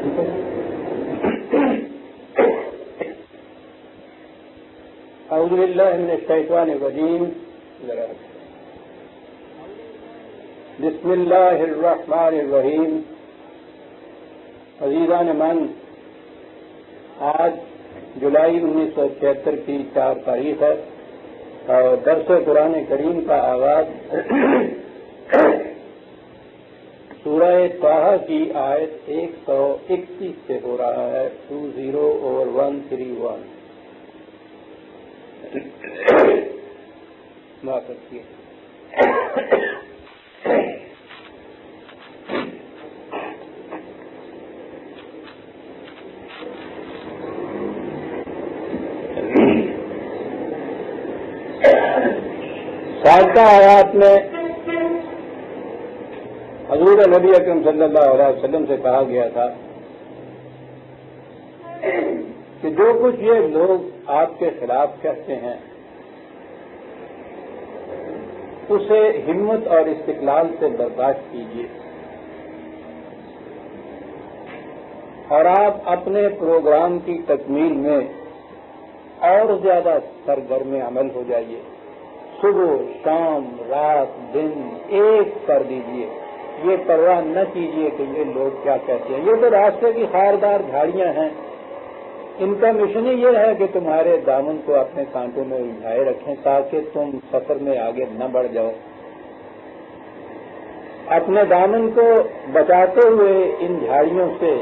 اعوذ باللہ من الشیطان الرجیم بسم اللہ الرحمن الرحیم. عزیزان من، آج جولائی 1976 کی 4 تاریخ ہے اور درس قرآن کریم کا آغاز سورہ طٰہٰ کی آیت 131 سے ہو رہا ہے. 20/131 معاف رکھیے. سابقہ آیات میں حضور نبی اکرم صلی اللہ علیہ وسلم سے کہا گیا تھا کہ جو کچھ یہ لوگ آپ کے خلاف کہتے ہیں اسے ہمت اور استقلال سے برداشت کیجیے اور آپ اپنے پروگرام کی تکمیل میں اور زیادہ سرگرم عمل ہو جائیے. صبح شام رات دن ایک کر دیجیے. یہ پرواہ نہ کیجیے کہ یہ لوگ کیا کہتے ہیں. یہ تو راستے کی خاردار جھاڑیاں ہیں. ان کا مشن ہی یہ ہے کہ تمہارے دامن کو اپنے کانٹوں میں الجھائے رکھیں تاکہ تم سفر میں آگے نہ بڑھ جاؤ. اپنے دامن کو بچاتے ہوئے ان جھاڑیوں سے،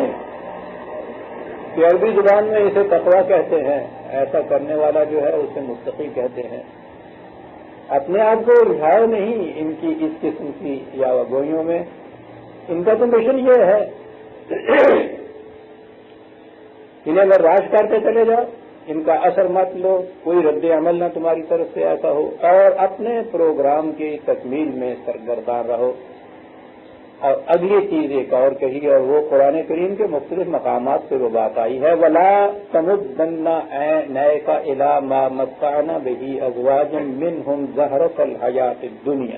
کہ عربی زبان میں اسے تقویٰ کہتے ہیں، ایسا کرنے والا جو ہے اسے متقی کہتے ہیں، اپنے آپ کو الجھاؤ نہیں ان کی اس قسم کی یاوگوئیوں میں. ان کا تو مشن یہ ہے انہیں برداشت کرتے چلے جاؤ، ان کا اثر مت لو، کوئی رد عمل نہ تمہاری طرف سے ایسا ہو، اور اپنے پروگرام کی تکمیل میں سرگردان رہو. اور اگلی چیز ایک اور کہی، اور وہ قرآن کریم کے مختلف مقامات سے وہ بات آئی ہے، وَلَا تَمُدَّنَّ عَيْنَيْكَ إِلَىٰ مَا مَتَّعْنَا بِهِ أَزْوَاجًا مِّنْهُمْ زَهْرَةَ الْحَيَاةِ الدُّنْيَا.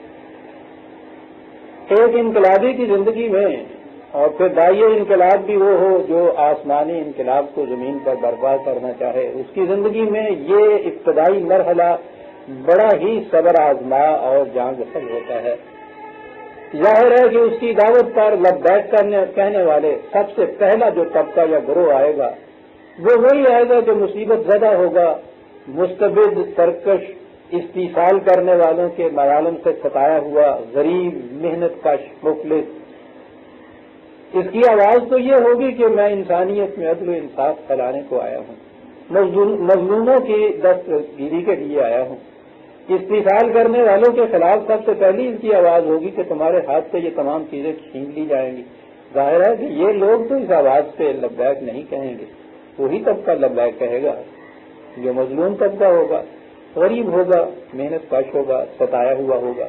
ایک انقلابی کی زندگی میں، اور پھر داعیہ انقلاب بھی وہ ہو جو آسمانی انقلاب کو زمین پر برپا کرنا چاہے، اس کی زندگی میں یہ ابتدائی مرحلہ بڑا ہی صبر آزما اور جان گسل ہوتا ہے. ظاہر ہے کہ اس کی دعوت پر لبیک کہنے والے سب سے پہلا جو طبقہ یا گروہ آئے گا وہ وہی آئے گا جو مصیبت زدہ ہوگا، مستبد، سرکش، استحصال کرنے والوں کے مظالم سے ستایا ہوا، غریب، محنت کش، مفلس. اس کی آواز تو یہ ہوگی کہ میں انسانیت میں عدل و انصاف پھیلانے کو آیا ہوں، مظلوموں کی دستگیری کے لیے آیا ہوں. استحصال کرنے والوں کے خلاف سب سے پہلی اس کی آواز ہوگی کہ تمہارے ہاتھ سے یہ تمام چیزیں چھین لی جائیں گی. ظاہر ہے کہ یہ لوگ تو اس آواز پہ لبیک نہیں کہیں گے. وہی طبقہ لبیک کہے گا جو مظلوم طبقہ ہوگا، غریب ہوگا، محنت کش ہوگا، ستایا ہوا ہوگا.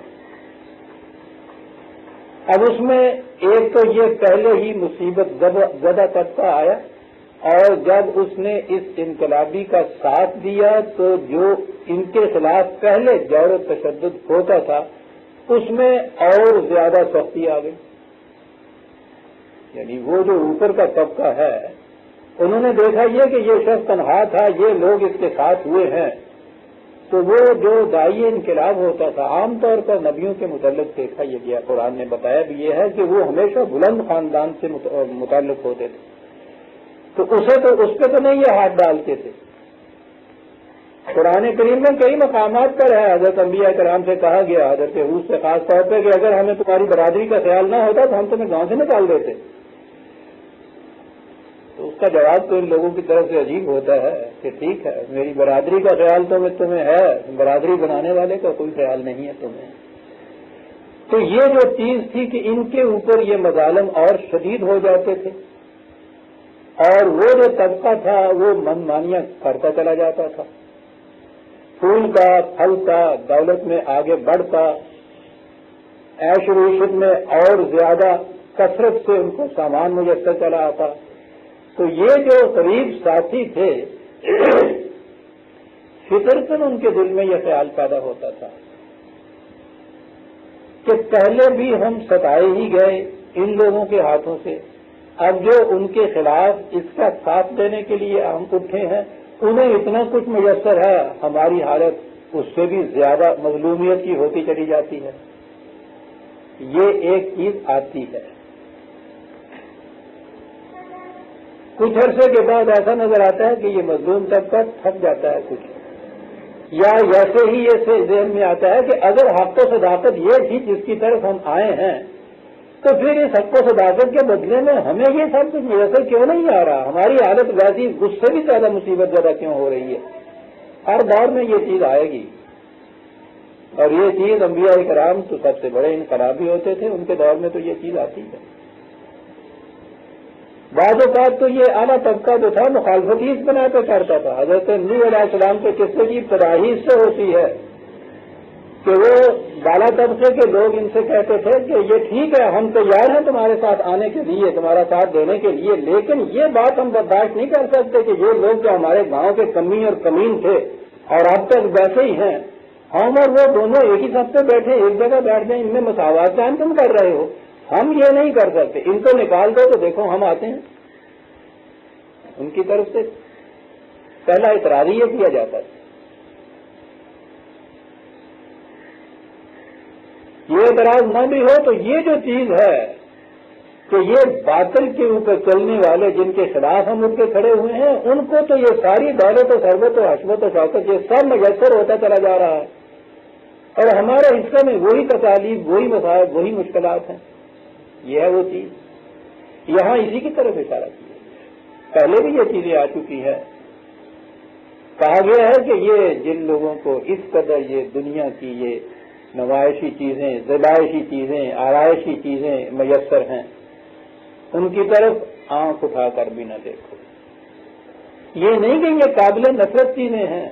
اب اس میں ایک تو یہ پہلے ہی مصیبت زدہ طبقہ آیا، اور جب اس نے اس انقلابی کا ساتھ دیا تو جو ان کے خلاف پہلے جور و تشدد ہوتا تھا اس میں اور زیادہ سختی آ گئی. یعنی وہ جو اوپر کا طبقہ ہے انہوں نے دیکھا یہ کہ یہ شخص تنہا تھا، یہ لوگ اس کے ساتھ ہوئے ہیں، تو وہ جو داعی انقلاب ہوتا تھا عام طور پر نبیوں کے متعلق دیکھا یہ گیا، قرآن نے بتایا بھی یہ ہے کہ وہ ہمیشہ بلند خاندان سے متعلق ہوتے تھے، تو اس پہ تو نہیں یہ ہاتھ ڈالتے تھے. قرآن کریم میں کئی مقامات پر ہے، حضرت انبیاء کرام سے کہا گیا، حضرت ہود سے خاص طور پہ، کہ اگر ہمیں تمہاری برادری کا خیال نہ ہوتا تو ہم تمہیں گاؤں سے نکال دیتے. تو اس کا جواب تو ان لوگوں کی طرف سے عجیب ہوتا ہے کہ ٹھیک ہے، میری برادری کا خیال تو تمہیں ہے، برادری بنانے والے کا کوئی خیال نہیں ہے تمہیں. تو یہ جو چیز تھی کہ ان کے اوپر یہ مظالم اور شدید ہو جاتے تھے، اور وہ جو طبقہ تھا وہ من مانیاں کرتا چلا جاتا تھا، پھولتا پھلتا، دولت میں آگے بڑھتا، عیش و عشرت میں اور زیادہ کثرت سے ان کو سامان میسر چلا آتا. تو یہ جو قریب ساتھی تھے فطرتاً ان کے دل میں یہ خیال پیدا ہوتا تھا کہ پہلے بھی ہم ستائے ہی گئے ان لوگوں کے ہاتھوں سے، اب جو ان کے خلاف اس کا ساتھ دینے کے لیے ہم اٹھے ہیں انہیں اتنا کچھ میسر ہے، ہماری حالت اس سے بھی زیادہ مظلومیت کی ہوتی چلی جاتی ہے۔ یہ ایک چیز آتی ہے، کچھ عرصے کے بعد ایسا نظر آتا ہے کہ یہ مظلوم طبقہ تھک جاتا ہے کچھ، یا ایسے ہی یہ ذہن میں آتا ہے کہ اگر حق و صداقت یہ تھی جس کی طرف ہم آئے ہیں تو پھر اس حق و صداقت کے بدلے میں ہمیں یہ سب کچھ میسر کیوں نہیں آ رہا، ہماری حالت ویسی اس سے بھی زیادہ مصیبت زیادہ کیوں ہو رہی ہے۔ ہر دور میں یہ چیز آئے گی، اور یہ چیز انبیاء کرام تو سب سے بڑے انقلابی ہوتے تھے، ان کے دور میں تو یہ چیز آتی ہے۔ بعض اوقات تو یہ اعلیٰ طبقہ جو تھا مخالفت ہی اس بنا پہ کرتا تھا۔ حضرت نوح علیہ السلام کے قصے کی ابتدا ہی اس سے ہوتی ہے کہ وہ بالا طبقے کے لوگ ان سے کہتے تھے کہ یہ ٹھیک ہے، ہم تیار ہیں تمہارے ساتھ آنے کے لیے، تمہارا ساتھ دینے کے لیے، لیکن یہ بات ہم برداشت نہیں کر سکتے کہ یہ لوگ جو ہمارے گاؤں کے کمی اور کمین تھے اور اب تک ویسے ہی ہیں، ہم اور وہ دونوں ایک ہی سب پہ بیٹھے، ایک جگہ بیٹھ جائیں، ان میں مساوات قائم تم کر رہے ہو، ہم یہ نہیں کر سکتے، ان کو نکال دو تو دیکھو ہم آتے ہیں۔ ان کی طرف سے پہلا اعتراض یہ کیا جاتا ہے۔ یہ اعتراض نہ بھی ہو تو یہ جو چیز ہے کہ یہ باطل کے اوپر چلنے والے جن کے خلاف ہم اٹھ کے کھڑے ہوئے ہیں، ان کو تو یہ ساری دولت و ثروت و حشمت و شوکت یہ سب میسر ہوتا چلا جا رہا ہے، اور ہمارے حصے میں وہی تکالیف، وہی مسائل، وہی مشکلات ہیں۔ یہ ہے وہ چیز، یہاں اسی کی طرف اشارہ کیا، پہلے بھی یہ چیزیں آ چکی ہے۔ کہا گیا ہے کہ یہ جن لوگوں کو اس قدر یہ دنیا کی یہ نمائشی چیزیں، زیبائشی چیزیں، آرائشی چیزیں میسر ہیں، ان کی طرف آنکھ اٹھا کر بھی نہ دیکھو۔ یہ نہیں کہ یہ قابل نفرت چیزیں ہیں،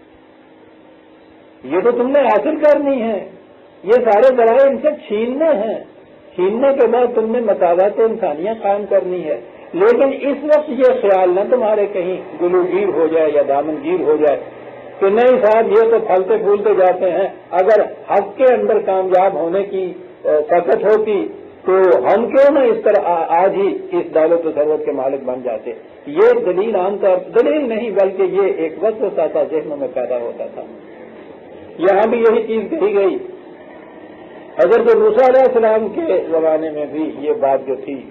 یہ تو تم نے حاصل کرنی ہے، یہ سارے ذرائع ان سے چھیننے ہیں، چھیننے کے بعد تم نے مساوات انسانیہ قائم کرنی ہے، لیکن اس وقت یہ خیال نہ تمہارے کہیں گلوگیر ہو جائے یا دامنگیر ہو جائے کہ نہیں صاحب یہ تو پھلتے پھولتے جاتے ہیں، اگر حق کے اندر کامیاب ہونے کی طاقت ہوتی تو ہم کیوں نہ اس طرح آج ہی اس دولت و ثروت کے مالک بن جاتے۔ یہ دلیل عام طور دلیل نہیں بلکہ یہ ایک وقت ہوتا تھا، ذہنوں میں پیدا ہوتا تھا۔ یہاں بھی یہی چیز کہی گئی۔ حضرت موسیٰ علیہ السلام کے زمانے میں بھی یہ بات جو تھی،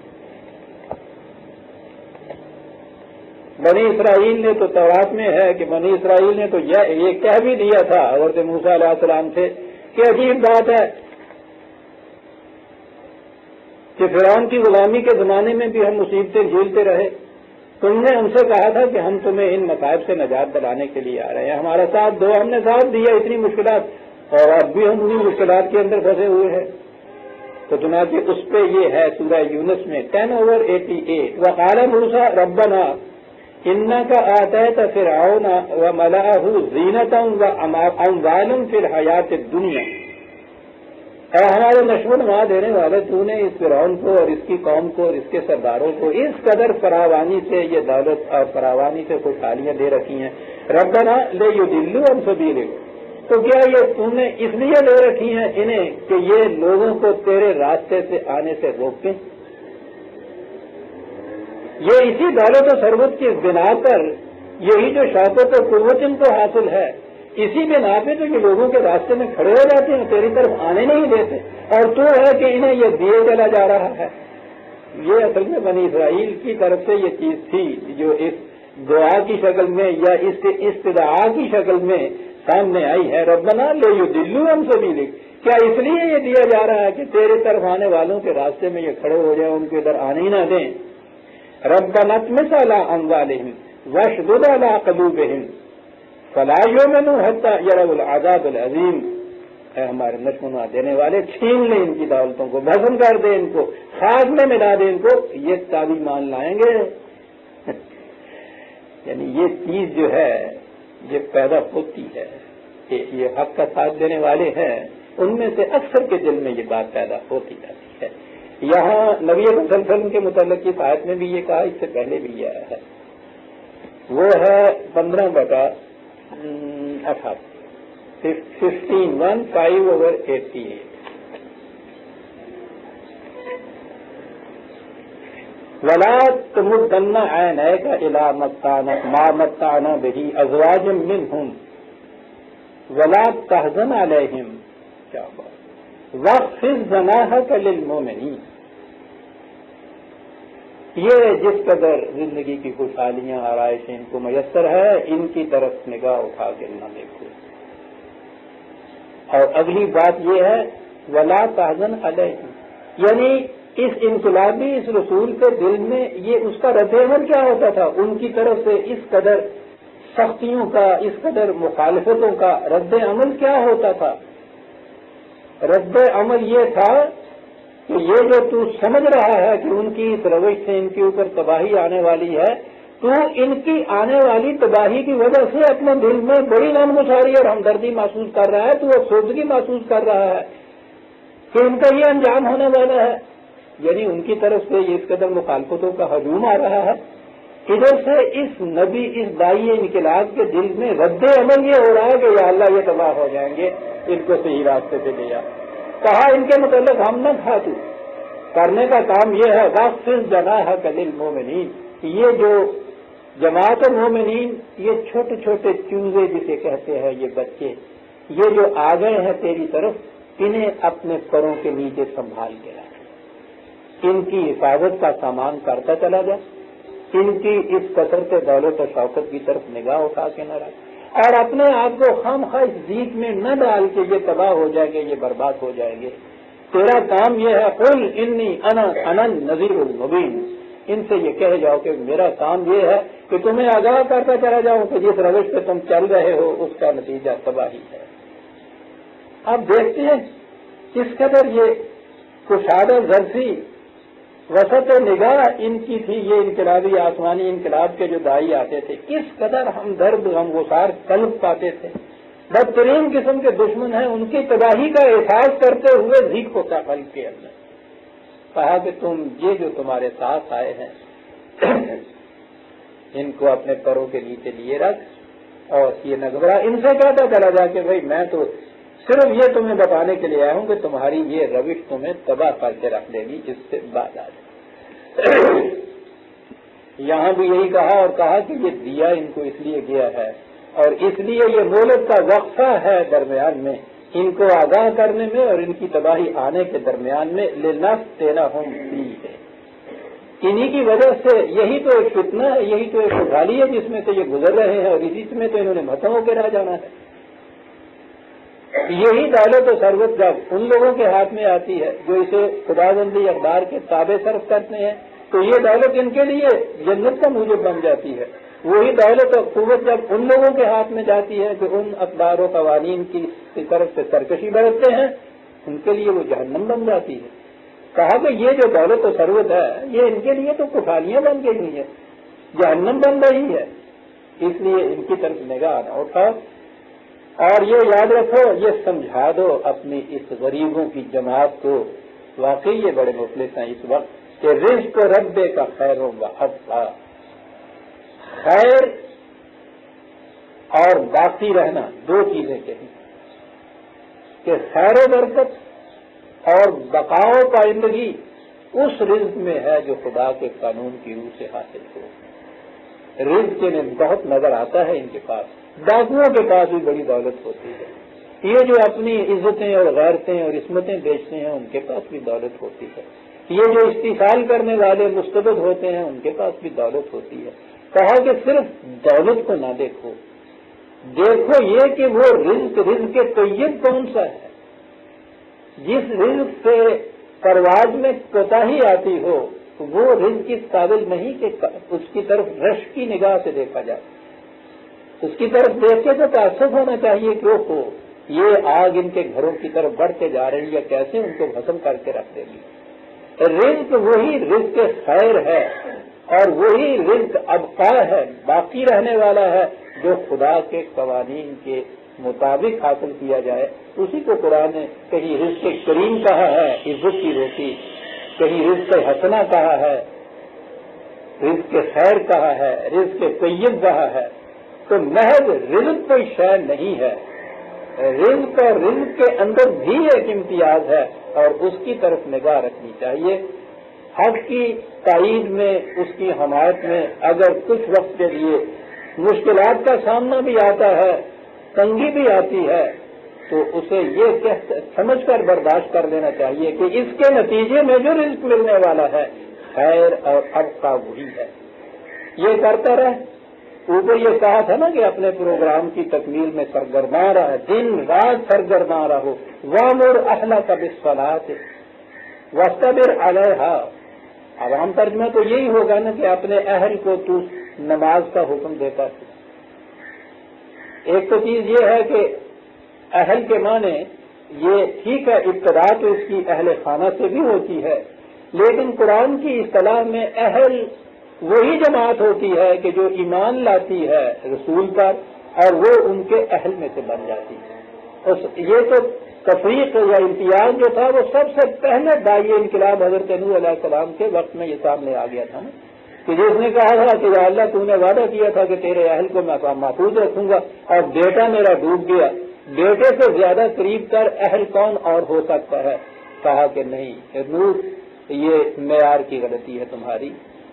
بنی اسرائیل نے تو تورات میں ہے کہ بنی اسرائیل نے تو یہ کہہ بھی دیا تھا حضرت موسیٰ علیہ السلام سے کہ عجیب بات ہے کہ فرعون کی غلامی کے زمانے میں بھی ہم مصیبتیں جھیلتے رہے، تم نے ہم سے کہا تھا کہ ہم تمہیں ان مصائب سے نجات دلانے کے لیے آ رہے ہیں، ہمارا ساتھ دو، ہم نے ساتھ دیا اتنی مشکلات، اور اب بھی ہم انہیں مشکلات کے اندر پھنسے ہوئے ہیں۔ تو چنانچہ اس پہ یہ ہے سورہ یونس میں 10/88، وقال موسیٰ ربنا انک آتیت فرعون وملأہ زینۃ واموالا فی الحیاۃ الدنیا، اے ہمارے نشو و نما دینے والے، تو نے اس فرعون کو اور اس کی قوم کو اور اس کے سرداروں کو اس قدر فراوانی سے یہ دولت اور فراوانی سے خوشحالیاں دے رکھی ہیں، ربنا لیضلوا عن سبیلک، تو کیا یہ تم نے اس لیے دے رکھی ہیں انہیں کہ یہ لوگوں کو تیرے راستے سے آنے سے روکیں؟ یہ اسی دولت و ثروت کی بنا پر یہی جو شوکت و قوت ان کو حاصل ہے، اسی بنا پہ تو یہ لوگوں کے راستے میں کھڑے ہو جاتے ہیں، تیری طرف آنے نہیں دیتے، اور تو ہے کہ انہیں یہ دیے چلا جا رہا ہے۔ یہ اصل میں بنی اسرائیل کی طرف سے یہ چیز تھی جو اس دعا کی شکل میں یا اس استدعا کی شکل میں سامنے آئی ہے، ربنا لیضلوا عن سبیلک، کیا اس لیے یہ دیا جا رہا ہے کہ تیرے طرف آنے والوں کے راستے میں یہ کھڑے ہو جائیں، ان کے ادھر آنے ہی نہ دیں۔ ربنا اطمس علی اموالہم واشدد علی قلوبہم فلا یؤمنوا حتی یروا العذاب العظیم، اے ہمارے نشو دینے والے، چھین لیں ان کی دولتوں کو، بھسم کر دیں ان کو، خاک میں ملا دیں ان کو، یہ تابی مان لائیں گے۔ یعنی یہ چیز جو ہے یہ پیدا ہوتی ہے کہ یہ حق کا ساتھ دینے والے ہیں، ان میں سے اکثر کے دل میں یہ بات پیدا ہوتی جاتی ہے۔ یہاں نبی صلی اللہ علیہ وسلم کے متعلق اس آیت میں بھی یہ کہا، اس سے پہلے بھی یہ آیا ہے، وہ ہے 15/18، 15/5/88۔ ولا تمدن عینیک الی ما متعنا به ازواجا منهم ولا تحزن علیہم، کیا بات، واخفض جناحک للمؤمنین۔ یہ جس قدر زندگی کی خوشحالیاں آرائشیں ان کو میسر ہے، ان کی طرف نگاہ اٹھا کے نہ دیکھو۔ اور اگلی بات یہ ہے ولا تحزن علیہم، یعنی اس انقلابی اس رسول کے دل میں یہ اس کا رد عمل کیا ہوتا تھا، ان کی طرف سے اس قدر سختیوں کا، اس قدر مخالفتوں کا رد عمل کیا ہوتا تھا؟ رد عمل یہ تھا کہ یہ جو تو سمجھ رہا ہے کہ ان کی اس روش سے ان کے اوپر تباہی آنے والی ہے، تو ان کی آنے والی تباہی کی وجہ سے اپنے دل میں بڑی نامگساری اور ہمدردی محسوس کر رہا ہے، تو وہ افسردگی محسوس کر رہا ہے کہ ان کا یہ انجام ہونے والا ہے، یعنی ان کی طرف سے اس قدر مخالفتوں کا ہجوم آ رہا ہے۔ ادھر سے اس نبی، اس داعی انقلاب کے دل میں رد عمل یہ ہو رہا ہے کہ یا اللہ یہ تباہ ہو جائیں گے، ان کو صحیح راستے پہ لے جا۔ کہا ان کے متعلق ہم نہ کھا تو کرنے کا کام یہ ہے واخفض جناحک للمؤمنین، یہ جو جماعت مومنین، یہ چھوٹے چھوٹے چوزے جسے کہتے ہیں، یہ بچے، یہ جو آ گئے ہیں تیری طرف، انہیں اپنے پروں کے نیچے سنبھال کے رکھ، ان کی حفاظت کا سامان کرتا چلا جا، ان کی اس کثرت دولت و شوکت کی طرف نگاہ اٹھا کے نہ رکھ، اور اپنے آپ کو خواہ اس جیت میں نہ ڈال کہ یہ تباہ ہو جائیں گے، یہ برباد ہو جائیں گے۔ تیرا کام یہ ہے قل انی انا النذیر المبین، ان سے یہ کہہ جاؤ کہ میرا کام یہ ہے کہ تمہیں آگاہ کرتا چلا جاؤں کہ جس روش پہ تم چل رہے ہو اس کا نتیجہ تباہی ہے۔ اب دیکھتے ہیں کس قدر یہ کشادہ ظرفی وسط نگاہ ان کی تھی، یہ انقلابی آسمانی انقلاب کے جو داعی آتے تھے، کس قدر ہمدرد غمگسار قلب پاتے تھے، بدترین قسم کے دشمن ہیں، ان کی تباہی کا احساس کرتے ہوئے ذیک ہوتا قلب کے اندر۔ کہا کہ تم یہ جو تمہارے ساتھ آئے ہیں ان کو اپنے پروں کے نیچے لیے رکھ، اور یہ نہ گھبرا، ان سے کہتا چلا جا کہ بھائی میں تو صرف یہ تمہیں بتانے کے لیے آیا ہوں کہ تمہاری یہ روش تمہیں تباہ کر کے رکھ دے گی، اس سے بعد آ جائے۔ یہاں بھی یہی کہا، اور کہا کہ یہ دیا ان کو اس لیے گیا ہے، اور اس لیے یہ مہلت کا وقفہ ہے درمیان میں، ان کو آگاہ کرنے میں اور ان کی تباہی آنے کے درمیان میں، لنفتنہم فیہ، انہی کی وجہ سے یہی تو ایک فتنہ ہے، یہی تو ایک خوشحالی ہے جس میں سے یہ گزر رہے ہیں، اور اسی میں تو انہوں نے ختم ہو کے رہ جانا ہے۔ یہی دولت و ثروت جب ان لوگوں کے ہاتھ میں آتی ہے جو اسے خداوندی اقدار کے تابع صرف کرتے ہیں، تو یہ دولت ان کے لیے جنت کا موجب بن جاتی ہے۔ وہی دولت و قوت جب ان لوگوں کے ہاتھ میں جاتی ہے کہ ان اقدار و قوانین کی طرف سے سرکشی برتتے ہیں، ان کے لیے وہ جہنم بن جاتی ہے۔ کہا کہ یہ جو دولت و ثروت ہے یہ ان کے لیے تو خوشحالیاں بن گئی ہوئی ہیں، جہنم بن رہی ہے، اس لیے ان کی طرف نگاہ نہ اٹھاؤ، اور یہ یاد رکھو، یہ سمجھا دو اپنی اس غریبوں کی جماعت کو، واقعی یہ بڑے مفلس ہیں اس وقت، کہ رزق رب کا خیر ہوگا، خیر اور باقی رہنا دو چیزیں کہیں، کہ خیر و برکت اور بقا و پائندگی اس رزق میں ہے جو خدا کے قانون کی روح سے حاصل ہو۔ رزق میں بہت نظر آتا ہے ان کے پاس، ڈاکوؤں کے پاس بھی بڑی دولت ہوتی ہے، یہ جو اپنی عزتیں اور غیرتیں اور عصمتیں بیچتے ہیں ان کے پاس بھی دولت ہوتی ہے، یہ جو استحصال کرنے والے مستبد ہوتے ہیں ان کے پاس بھی دولت ہوتی ہے۔ کہا کہ صرف دولت کو نہ دیکھو، دیکھو یہ کہ وہ رزق طیب کون سا ہے، جس رزق سے پرواز میں کوتاہی آتی ہو وہ رزق اس قابل نہیں کہ اس کی طرف رش کی نگاہ سے دیکھا جائے، اس کی طرف دیکھ کے تو تعصب ہونا چاہیے کہ ہو یہ آگ ان کے گھروں کی طرف بڑھتے جا رہی ہے، کیسے ان کو بھسم کر کے رکھ دے گی۔ رزق وہی رزق خیر ہے اور وہی رزق ابقا ہے، باقی رہنے والا ہے، جو خدا کے قوانین کے مطابق حاصل کیا جائے، اسی کو قرآن نے کہیں رزق کریم کہا ہے، عزت کی روٹی، کہیں رزق حسنہ کہا ہے، رزق خیر کہا ہے، رزق طیب کہا ہے۔ تو محض رزق کوئی شے نہیں ہے، رزق اور رزق کے اندر بھی ایک امتیاز ہے اور اس کی طرف نگاہ رکھنی چاہیے۔ حق کی تائید میں، اس کی حمایت میں اگر کچھ وقت کے لیے مشکلات کا سامنا بھی آتا ہے، تنگی بھی آتی ہے، تو اسے یہ سمجھ کر برداشت کر لینا چاہیے کہ اس کے نتیجے میں جو رزق ملنے والا ہے خیر اور حق کا وہی ہے۔ یہ کرتا رہے۔ اوپر یہ کہا تھا نا کہ اپنے پروگرام کی تکمیل میں سرگرداں رہے، دن رات سرگرداں رہو۔ وَأْمُرْ أَهْلَكَ بِالصَّلَاةِ وَاصْطَبِرْ عَلَيْهَا۔ عوام ترجمہ تو یہی ہوگا نا کہ اپنے اہل کو تو نماز کا حکم دیتا ہے۔ ایک تو چیز یہ ہے کہ اہل کے معنی یہ ٹھیک ہے، ابتدا تو اس کی اہل خانہ سے بھی ہوتی ہے، لیکن قرآن کی اصطلاح میں اہل وہی جماعت ہوتی ہے کہ جو ایمان لاتی ہے رسول پر اور وہ ان کے اہل میں سے بن جاتی ہے۔ یہ تو تفریق یا امتیاز جو تھا وہ سب سے پہلے داعی انقلاب حضرت نوح علیہ السلام کے وقت میں یہ سامنے آ گیا تھا نا، کہ جس نے کہا تھا کہ یا اللہ تو نے وعدہ کیا تھا کہ تیرے اہل کو میں محفوظ رکھوں گا اور بیٹا میرا ڈوب گیا، بیٹے سے زیادہ قریب تر اہل کون اور ہو سکتا ہے؟ کہا کہ نہیں نوح، یہ معیار کی غلطی ہے تمہاری۔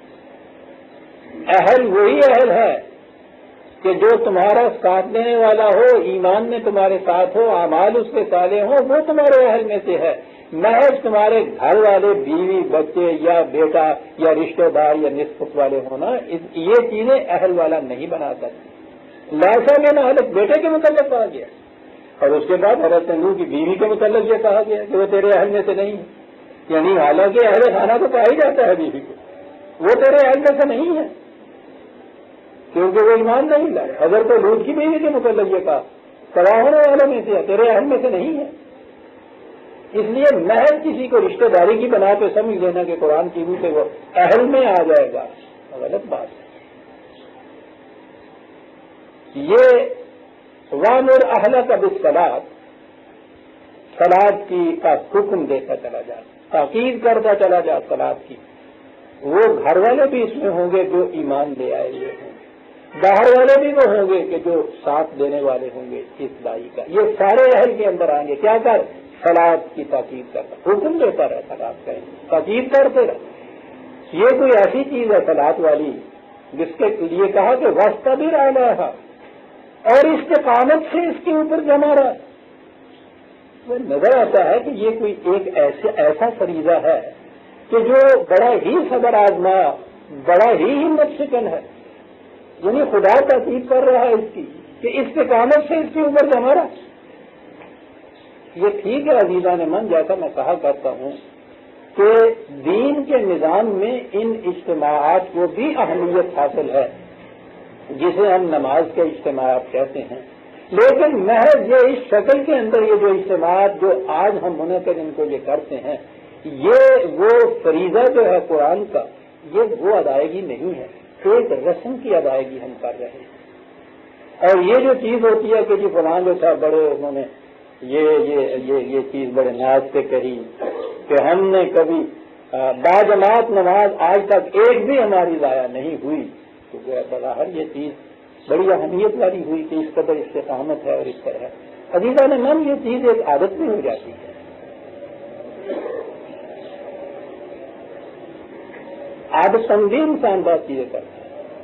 اہل وہی اہل ہے کہ جو تمہارا ساتھ دینے والا ہو، ایمان میں تمہارے ساتھ ہو، اعمال اس کے صالح ہوں، وہ تمہارے اہل میں سے ہے۔ محض تمہارے گھر والے، بیوی، بچے یا بیٹا یا رشتہ دار یا نسبت والے ہونا، یہ چیزیں اہل والا نہیں بنا سکتی۔ لاسا میں نہ حالت بیٹے کے متعلق کہا گیا، اور اس کے بعد حضرت نوح کی بیوی کے متعلق یہ کہا گیا کہ وہ تیرے اہل میں سے نہیں ہے، یعنی حالانکہ اہل خانہ تو کہا ہی جاتا ہے بیوی کو، وہ تیرے اہل میں سے نہیں ہے کیونکہ وہ ایمان نہیں لائے۔ حضرت لوط کی بیوی کے متعلق یہ کہا تباہ ہونے والوں میں سے ہے، تیرے اہل میں سے نہیں ہے۔ اس لیے محض کسی کو رشتہ داری کی بنا پہ سمجھ لینا کہ قرآن کی روح سے وہ اہل میں آ جائے گا، غلط بات ہے۔ یہ وَأْمُرْ أَهْلَكَ بِالصَّلَاةِ، صلاۃ کی کا حکم دیتا چلا جا، تاکید کرتا چلا جا صلاۃ کی۔ وہ گھر والے بھی اس میں ہوں گے جو ایمان لے آئے ہوئے ہوں گے، باہر والے بھی وہ ہوں گے کہ جو ساتھ دینے والے ہوں گے اس دائی کا، یہ سارے اہل کے اندر آئیں گے۔ کیا کر؟ صلاۃ کی تاکید کرتا، حکم دیتا رہے صلاۃ کا، تاکید کرتے رہے۔ یہ کوئی ایسی چیز ہے صلاۃ والی جس کے لیے کہا کہ وَاسْطَبِرْ عَلَيْهَا، اور استقامت سے اس کے اوپر جمع رہا۔ وہ نظر آتا ہے کہ یہ کوئی ایک ایسا فریضہ ہے کہ جو بڑا ہی صبر آزما، بڑا ہی ہمت شکن ہے، یعنی خدا تاکید کر رہا ہے اس کی کہ استقامت سے اس کے اوپر جمع رہا۔ یہ ٹھیک ہے عزیزان من، جیسا میں کہا کرتا ہوں کہ دین کے نظام میں ان اجتماعات کو بھی اہمیت حاصل ہے جسے ہم نماز کے اجتماعات کہتے ہیں، لیکن محض یہ اس شکل کے اندر یہ جو اجتماعات جو آج ہم منعقد ان کو یہ کرتے ہیں، یہ وہ فریضہ جو ہے قرآن کا، یہ وہ ادائیگی نہیں ہے، ایک رسم کی ادائیگی ہم کر رہے ہیں۔ اور یہ جو چیز ہوتی ہے کہ جی فلاں جو تھا بڑے انہوں نے یہ چیز بڑے ناز سے کہی کہ ہم نے کبھی باجماعت نماز آج تک ایک بھی ہماری ضائع نہیں ہوئی، تو بظاہر یہ چیز بڑی اہمیت والی ہوئی کہ اس قدر استقامت ہے اور اس طرح عزیزان من یہ چیز ایک عادت بھی ہو جاتی ہے۔ عادت تنظیم انسان بات چیزیں کرتا ہے۔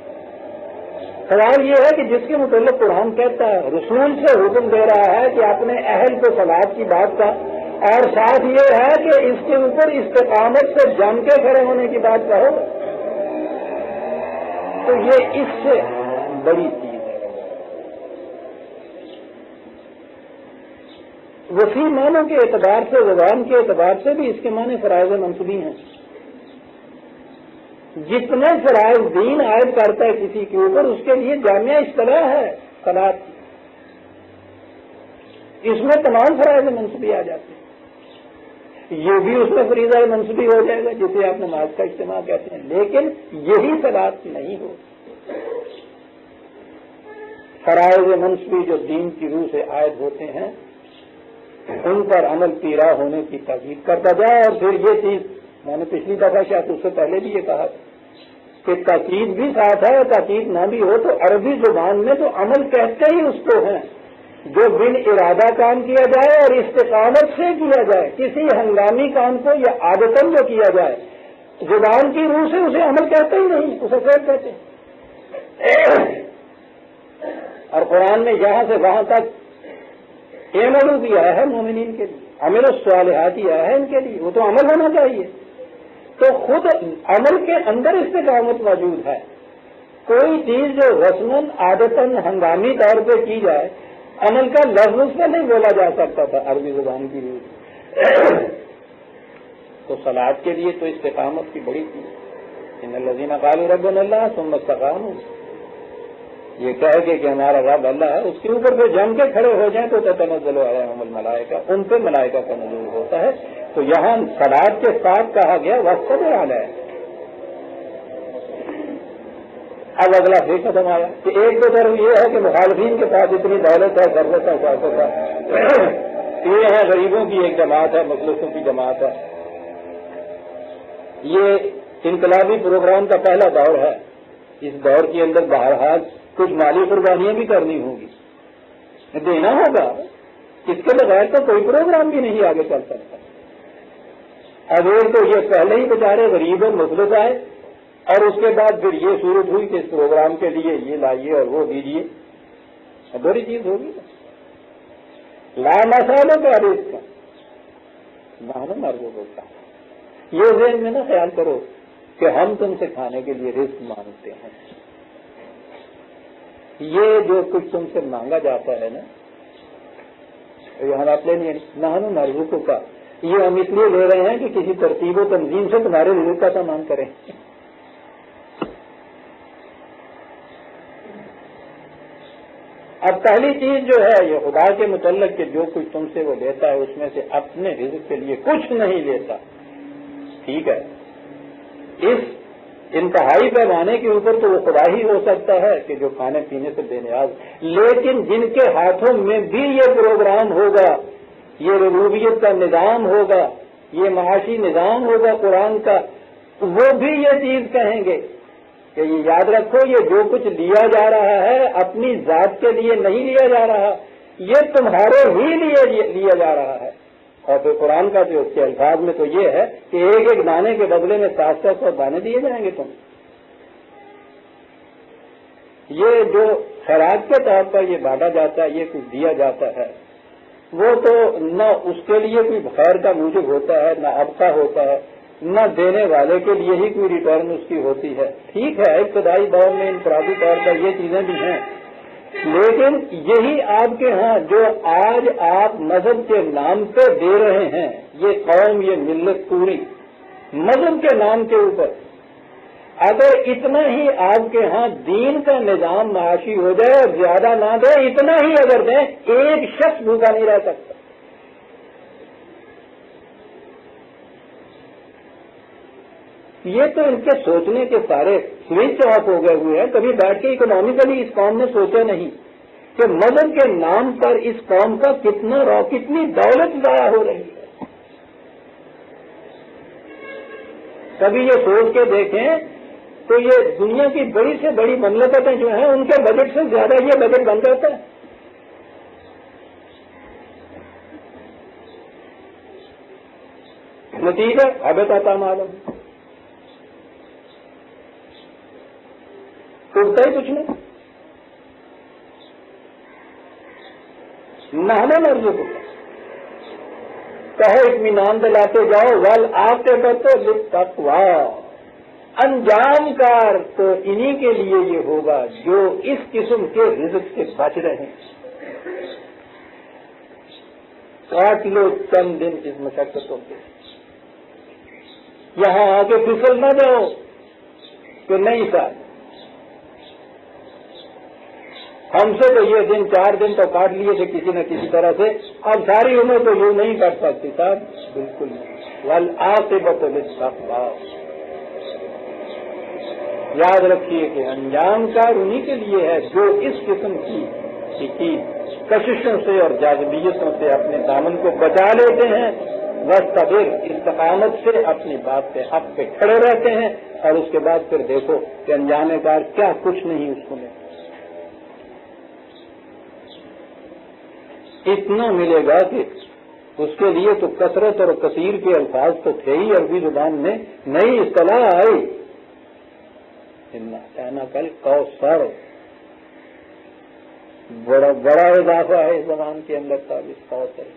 سوال یہ ہے کہ جس کے متعلق قرآن کہتا ہے، رسول سے حکم دے رہا ہے کہ اپنے اہل کو صلاۃ کی بات کا، اور ساتھ یہ ہے کہ اس کے اوپر استقامت سے جم کے کھڑے ہونے کی بات کہو، تو یہ اس سے بڑی چیز ہے۔ وسیع معنوں کے اعتبار سے، زبان کے اعتبار سے بھی اس کے معنی فرائض منصوبی ہیں۔ جتنے فرائض دین عائد کرتا ہے کسی کے اوپر، اس کے لیے جامعہ اصطلاح ہے صلاۃ کی، اس میں تمام فرائض منصوبی آ جاتے ہیں۔ یہ بھی اس میں فریضہ منصوبی ہو جائے گا جسے آپ نماز کا اجتماع کہتے ہیں، لیکن یہی صلاۃ نہیں ہو۔ فرائض منصوبی جو دین کی روح سے عائد ہوتے ہیں ان پر عمل پیرا ہونے کی تاکید کرتا جائے۔ اور پھر یہ چیز میں نے پچھلی دفعہ شاید اس سے پہلے بھی یہ کہا کہ تاکید بھی ساتھ ہے اور تاکید نہ بھی ہو تو عربی زبان میں تو عمل کہتے ہی اس کو ہیں جو بن ارادہ کام کیا جائے اور استقامت سے کیا جائے۔ کسی ہنگامی کام کو یا عادتاً جو کیا جائے زبان کی روح سے اسے عمل کہتے ہی نہیں، اسے فعل کہتے ہیں۔ اور قرآن نے یہاں سے وہاں تک اعملوا کیا ہے مومنین کے لیے، عمل الصالحات کیا ہے ان کے لیے، وہ تو عمل ہونا چاہیے۔ تو خود عمل کے اندر استقامت موجود ہے۔ کوئی چیز جو رسماً عادتاً ہنگامی طور پہ کی جائے، عمل کا لفظ اس میں نہیں بولا جا سکتا تھا عربی زبان کی روح۔ تو صلاۃ کے لیے تو استقامت کی بڑی چیز، ان الذین قالوا ربنا اللہ ثم استقاموا، یہ کہہ کے کہ ہمارا رب اللہ ہے، اس کے اوپر پہ جم کے کھڑے ہو جائیں تو تتنزل علیہم الملائکہ، ان پہ ملائکہ کا نزول ہوتا ہے۔ تو یہاں صلاۃ کے ساتھ کہا گیا واصطبر علیہ۔ اب اگلا پھر ختم آیا کہ ایک تو طرف یہ ہے کہ مخالفین کے پاس اتنی دولت ہے، ثروت ہے، طاقت ہے، یہ ہے غریبوں کی ایک جماعت ہے، مخلصوں کی جماعت ہے۔ یہ انقلابی پروگرام کا پہلا دور ہے، اس دور کے اندر بہرحال کچھ مالی قربانیاں بھی کرنی ہوں گی، دینا ہوگا، اس کے بغیر تو کوئی پروگرام بھی نہیں آگے چل سکتا۔ اب ایک تو یہ پہلے ہی بیچارے غریب اور مفلس آئے، اور اس کے بعد پھر یہ صورت ہوئی کہ اس پروگرام کے لیے یہ لائیے اور وہ دیجیے، بڑی چیز ہوگی لا مسالوں کا رزق نحن نرزقک۔ یہ ذہن میں نہ خیال کرو کہ ہم تم سے کھانے کے لیے رزق مانگتے ہیں، یہ جو کچھ تم سے مانگا جاتا ہے نا، یہ ہم اپنے لیے نحن نرزقک، یہ ہم اس لیے لے رہے ہیں کہ کسی ترتیب و تنظیم سے تمہارے رزق کا سامان کریں۔ اب پہلی چیز جو ہے یہ خدا کے متعلق کہ جو کچھ تم سے وہ لیتا ہے اس میں سے اپنے رزق کے لیے کچھ نہیں لیتا، ٹھیک ہے، اس انتہائی پیمانے کے اوپر تو وہ خدا ہی ہو سکتا ہے کہ جو کھانے پینے سے بے نیاز، لیکن جن کے ہاتھوں میں بھی یہ پروگرام ہوگا، یہ ربوبیت کا نظام ہوگا، یہ معاشی نظام ہوگا قرآن کا، وہ بھی یہ چیز کہیں گے کہ یہ یاد رکھو یہ جو کچھ لیا جا رہا ہے اپنی ذات کے لیے نہیں لیا جا رہا، یہ تمہارے ہی لیے لیا جا رہا ہے۔ اور پھر قرآن کا جو اس کے الفاظ میں تو یہ ہے کہ ایک ایک دانے کے بدلے میں 700 دانے دیے جائیں گے تم۔ یہ جو خیرات کے طور پر یہ بانٹا جاتا ہے، یہ کچھ دیا جاتا ہے، وہ تو نہ اس کے لیے کوئی خیر کا موجب ہوتا ہے، نہ ابقا ہوتا ہے، نہ دینے والے کے لیے ہی کوئی ریٹرن اس کی ہوتی ہے۔ ٹھیک ہے ابتدائی دور میں انفرادی طور پر یہ چیزیں بھی ہیں، لیکن یہی آپ کے ہاں جو آج آپ مذہب کے نام پہ دے رہے ہیں، یہ قوم یہ ملت پوری مذہب کے نام کے اوپر، اگر اتنا ہی آپ کے ہاں دین کا نظام معاشی ہو جائے اور زیادہ نہ دیں، اتنا ہی اگر دیں، ایک شخص بھوکا نہیں رہ سکتا۔ یہ تو ان کے سوچنے کے سارے سوئچ آف ہو گئے ہوئے ہیں، کبھی بیٹھ کے اکنامیکلی اس قوم نے سوچا نہیں کہ مذہب کے نام پر اس قوم کا کتنی دولت ضائع ہو رہی ہے۔ کبھی یہ سوچ کے دیکھیں تو یہ دنیا کی بڑی سے بڑی مملکتیں جو ہیں ان کے بجٹ سے زیادہ یہ بجٹ بن جاتا ہے۔ نتیجہ حبط معلوم اٹھتا ہی کچھ نہیں۔ نحن نرزقک کہو، اطمینان دلاتے جاؤ، والعاقبۃ للتقویٰ، انجام کار تو انہی کے لیے یہ ہوگا جو اس قسم کے رزق سے بچ رہے ہیں۔ کاٹ لو چند دن اس مشقتوں کے، یہاں آ کے پھسل نہ جاؤ کہ نہیں سر ہم سے تو یہ دن 4 دن تو کاٹ لیے تھے کسی نہ کسی طرح سے، اب ساری عمر تو یوں نہیں کٹ سکتی صاحب، بالکل نہیں۔ والعاقبۃ للتقویٰ، یاد رکھیے کہ انجام کار انہی کے لیے ہے جو اس قسم کی کششوں سے اور جاذبیتوں سے اپنے دامن کو بچا لیتے ہیں، واصطبر، استقامت سے اپنی بات پہ حق پہ کھڑے رہتے ہیں، اور اس کے بعد پھر دیکھو کہ انجام کار کیا کچھ نہیں اس کو ملے۔ اتنا ملے گا کہ اس کے لیے تو کثرت اور کثیر کے الفاظ تو تھے ہی عربی زبان میں، نئی اصطلاح آئی، انا کل کوثر، بڑا اضافہ ہے اس زبان کے اندر کا اس کوثر،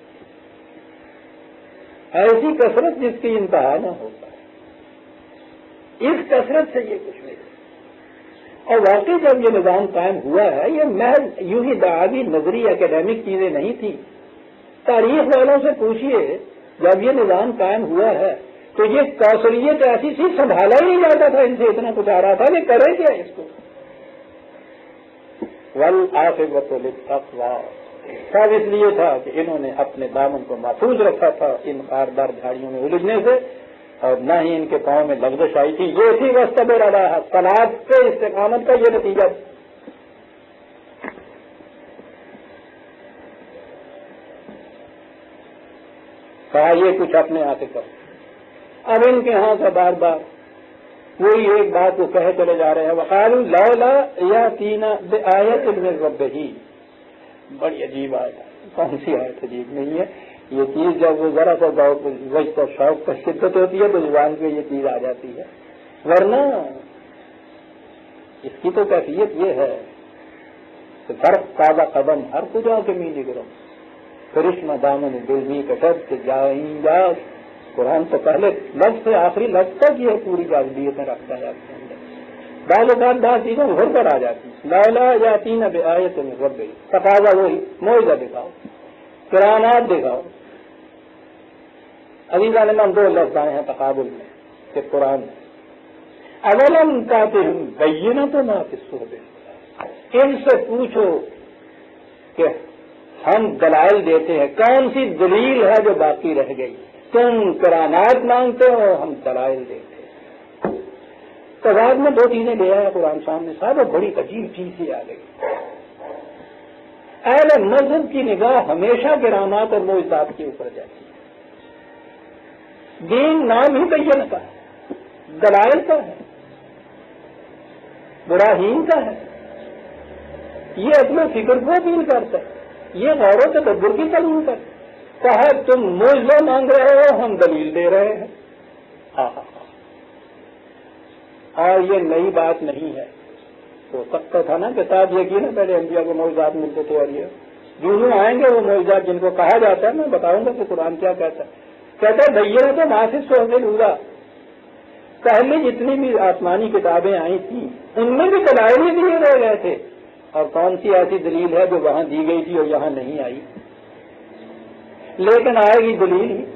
ایسی کثرت جس کی انتہا نہ ہوتا ہے، اس کثرت سے یہ کچھ نہیں۔ اور واقعی جب یہ نظام قائم ہوا ہے، یہ محض یوں ہی دعاوی نظری اکیڈیمک چیزیں نہیں تھیں۔ تاریخ والوں سے پوچھئے، جب یہ نظام قائم ہوا ہے تو یہ کوثریت ایسی سی سنبھالا ہی نہیں جاتا تھا، ان سے اتنا کچھ آ رہا تھا کہ کریں کیا اس کو۔ والعاقبۃ للتقویٰ، سب اس لیے تھا کہ انہوں نے اپنے دامن کو محفوظ رکھا تھا ان خاردار جھاڑیوں میں الجھنے سے، اور نہ ہی ان کے پاؤں میں لغزش آئی تھی۔ یہ تھی واستبر علیہا، صلاۃ پہ استقامت کا یہ نتیجہ۔ کہا یہ کچھ اپنے آتے کرو۔ اب ان کے ہاں سے بار بار وہی ایک بات کو کہے چلے جا رہے ہیں، وقالوا لولا یاتینا بآیۃ من ربہ، بڑی عجیب آیت ہے۔ کون سی آیت عجیب نہیں ہے؟ یہ چیز جب وہ ذرا سا وجد اور شوق کا شدت ہوتی ہے تو زبان پہ یہ چیز آ جاتی ہے، ورنہ اس کی تو کیفیت یہ ہے کہ فرق تازہ قدم ہر کجا کے میلی گرم، کرشمہ دامن دلمی کشد کے جائیں جا۔ قرآن تو پہلے لفظ سے آخری لفظ تک یہ پوری جاذبیتیں رکھتا ہے آپ کے اندر، بعض اوقات بعض چیزیں گھر پر آ جاتی ہیں۔ لولا یاتین بآیۃ من ربہ، تقاضا وہی، معجزہ دکھاؤ، کرامات دکھاؤ۔ عزیزان من دو لفظ آئے ہیں تقابل میں کہ قرآن اولم تاتہم بینۃ ما فی الصحف، ان سے پوچھو کہ ہم دلائل دیتے ہیں، کون سی دلیل ہے جو باقی رہ گئی؟ تم کرامات مانگتے ہو، ہم دلائل دیتے ہیں۔ تو بعد میں دو چیزیں لے آیا قرآن سامنے، صاحب بڑی عجیب چیز ہی آ گئی۔ اہل مذہب کی نگاہ ہمیشہ کرامات اور معجزات کے اوپر جاتی ہے۔ دین نام ہی بین کا ہے، دلائل کا ہے، براہین کا ہے، یہ اپنے فکر کو اپیل کرتا ہے، یہ غور و تدبر کی تعلیم پر کہا تم معجزہ مانگ رہے ہو، ہم دلیل دے رہے ہیں۔ اور یہ نئی بات نہیں ہے، ہو سکتا تھا نا کہ صاحب یقین پہلے انبیاء کو معجزات ملتے تھے، اور یہ جو آئیں گے وہ معجزات جن کو کہا جاتا ہے، میں بتاؤں گا کہ قرآن کیا کہتا ہے۔ کہتا ہے بھیا تو ناصف سوچنے لگا، پہلے جتنی بھی آسمانی کتابیں آئی تھیں ان میں بھی دلائل ہی دیے گئے تھے، اور کون سی ایسی دلیل ہے جو وہاں دی گئی تھی اور یہاں نہیں آئی؟ لیکن آئے گی دلیل ہی۔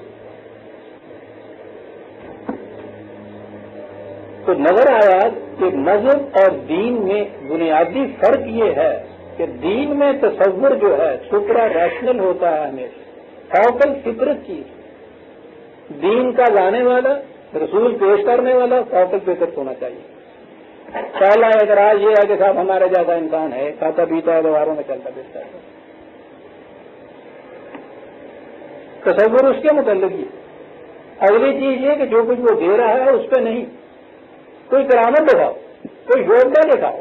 تو نظر آیا کہ مذہب اور دین میں بنیادی فرق یہ ہے کہ دین میں تصور جو ہے سپرا ریشنل ہوتا ہے، ہمیشہ فوقل فطرت چیز۔ دین کا لانے والا، رسول پیش کرنے والا فوقل فطرت ہونا چاہیے۔ پہلا اعتراض یہ ہے کہ صاحب ہمارے جیسا انسان ہے، کھاتا پیتا ہے، دیواروں میں چلتا پھرتا ہے، تصور اس کے متعلق ہی۔ اگلی چیز یہ کہ جو کچھ وہ دے رہا ہے اس پہ نہیں، کوئی کرامت دکھاؤ، کوئی یوگتا دکھاؤ۔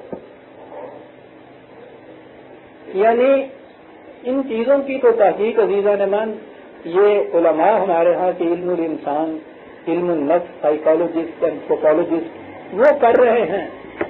یعنی ان چیزوں کی تو تحقیق عزیزان من یہ علماء ہمارے ہاں کے علم الانسان، علم النفس، سائیکالوجسٹ، اینتھروپولوجسٹ وہ کر رہے ہیں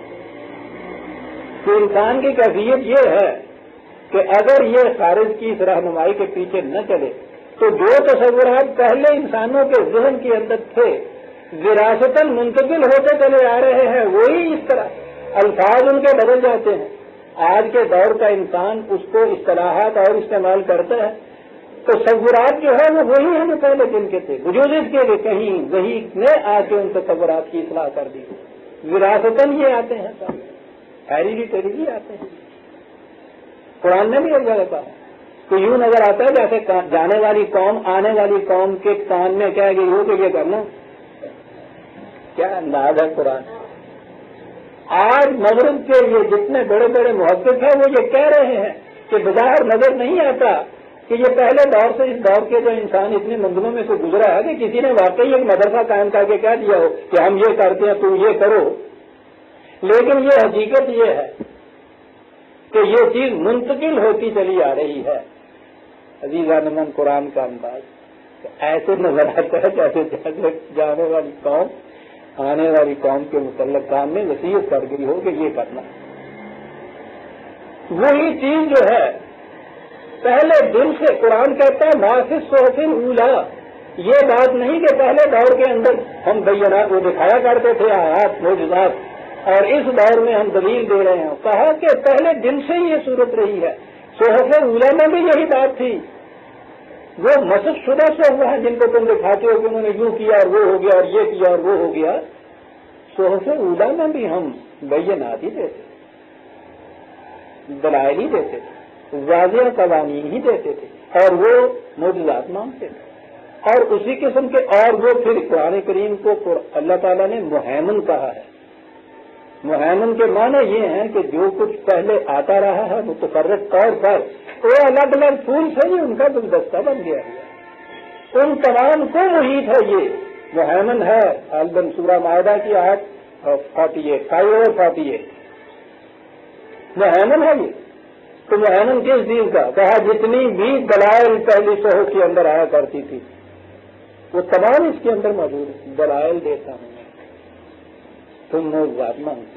کہ انسان کی کیفیت یہ ہے کہ اگر یہ خارج کی اس رہنمائی کے پیچھے نہ چلے تو جو تصورات پہلے انسانوں کے ذہن کے اندر تھے وراثتاً منتقل ہوتے چلے آ رہے ہیں، وہی اس طرح الفاظ ان کے بدل جاتے ہیں۔ آج کے دور کا انسان اس کو اصطلاحات اور استعمال کرتا ہے، تصورات جو ہے وہ وہی ہیں جو پہلے دن کے تھے، وجود اس کے کہیں وہی نے آ کے ان تصورات کی اصلاح کر دی، وراثتاً یہ آتے ہیں، سب ہیریڈیٹری آتے ہیں۔ قرآن نے بھی ایک جگہ کہا تو یوں نظر آتا ہے جیسے جانے والی قوم آنے والی قوم کے کان میں کہہ گئی ہو کہ یہ کرنا، کیا انداز ہے قرآن۔ آج مغرب کے یہ جتنے بڑے بڑے محقق ہیں وہ یہ کہہ رہے ہیں کہ بظاہر نظر نہیں آتا کہ یہ پہلے دور سے اس دور کے جو انسان اتنی منزلوں میں سے گزرا ہے کہ کسی نے واقعی ایک مدرسہ قائم کر کے کہہ دیا ہو کہ ہم یہ کرتے ہیں تو یہ کرو، لیکن یہ حقیقت یہ ہے کہ یہ چیز منتقل ہوتی چلی آ رہی ہے۔ عزیزان من قرآن کا انداز ایسے نظر آتا ہے جیسے جانے والی قوم آنے والی قوم کے متعلق کام میں وصیت کر گئی ہو کہ یہ کرنا. وہی چیز جو ہے پہلے دن سے قرآن کہتا ہے ناصف صحف اولا. یہ بات نہیں کہ پہلے دور کے اندر ہم بینات وہ دکھایا کرتے تھے آیات معجزات اور اس دور میں ہم دلیل دے رہے ہیں. کہا کہ پہلے دن سے ہی یہ صورت رہی ہے. صحف اولا میں بھی یہی بات تھی. وہ مسخ شدہ صحف ہیں جن کو تم دکھاتے ہو کہ انہوں نے یوں کیا اور وہ ہو گیا اور یہ کیا اور وہ ہو گیا. صحف اولا میں بھی ہم بینات ہی دیتے دلائل ہی دیتے تھے واضح قوانین ہی دیتے تھے اور وہ معجزات مانگتے تھے اور اسی قسم کے. اور وہ پھر قرآن کریم کو اللہ تعالیٰ نے مہیمن کہا ہے. مہیمن کے معنی یہ ہیں کہ جو کچھ پہلے آتا رہا ہے متفرق طور پر وہ الگ الگ پھول سے ہی ان کا گلدستہ بن گیا ہے. ان تمام کو محیط ہے یہ مہیمن ہے. غالباً سورہ مائدہ کی آیت 48 اور 48 مہیمن ہے یہ. تو مہیمن کس چیز کا کہا جتنی بھی دلائل پہلی صحف کے اندر آیا کرتی تھی وہ تمام اس کے اندر موجود ہے. دلائل دیتا ہوں تم معجزات مانگتے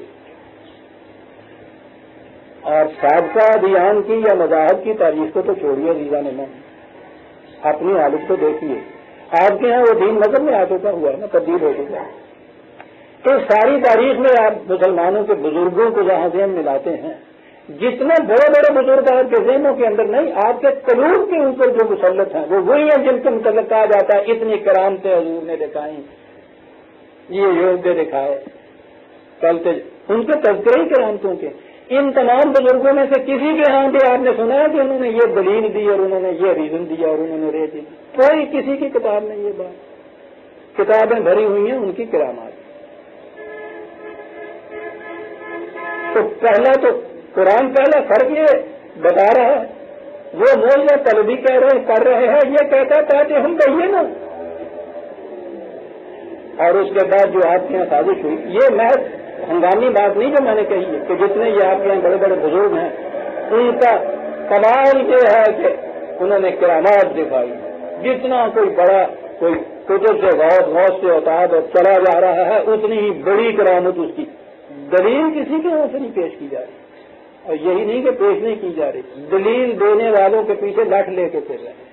اور سابقہ ادیان کی یا مذاہب کی تاریخ کو تو چھوڑیے عزیزان من اپنی حالت کو دیکھیے. آپ کے یہاں وہ دین مذہب میں آ چکا ہوا ہے نا تبدیل ہو چکا ہے. تو ساری تاریخ میں آپ مسلمانوں کے بزرگوں کو جہاں ذہن ملاتے ہیں جتنے بڑے بڑے بزرگ آپ کے ذہنوں کے اندر نہیں آپ کے قلوب کے اوپر جو مسلط ہیں وہ وہی ہیں جن کے متعلق کہا جاتا ہے اتنی کرامتیں حضور نے دکھائیں یہ یوگے دکھائے چلتے ان کے تذکرے ہی کرامتوں کے. ان تمام بزرگوں میں سے کسی کے ہاں بھی آپ نے سنا ہے کہ انہوں نے یہ دلیل دی اور انہوں نے یہ ریزن دیا اور انہوں نے رے دی. کوئی کسی کی کتاب میں یہ بات کتابیں بھری ہوئی ہیں ان کی کرامات. تو پہلا تو قرآن پہلا فرق یہ بتا رہا ہے وہ موجودہ طلبی کہہ رہے کر رہے ہیں یہ کہتا تھا کہ ہم کہیے نا. اور اس کے بعد جو آپ کے یہاں سازش ہوئی یہ محض ہنگامی بات نہیں جو میں نے کہی ہے کہ جتنے یہ آپ کے یہاں بڑے بڑے بزرگ ہیں ان کا کمال یہ ہے کہ انہوں نے کرامات دکھائی. جتنا کوئی بڑا کوئی کتب سے غوث سے اوتاد اور چلا جا رہا ہے اتنی ہی بڑی کرامت اس کی دلیل کسی کے یہاں سے نہیں پیش کی جا رہی. اور یہی نہیں کہ پیش نہیں کی جا رہی دلیل دینے والوں کے پیچھے لٹ لے کے پھر رہے.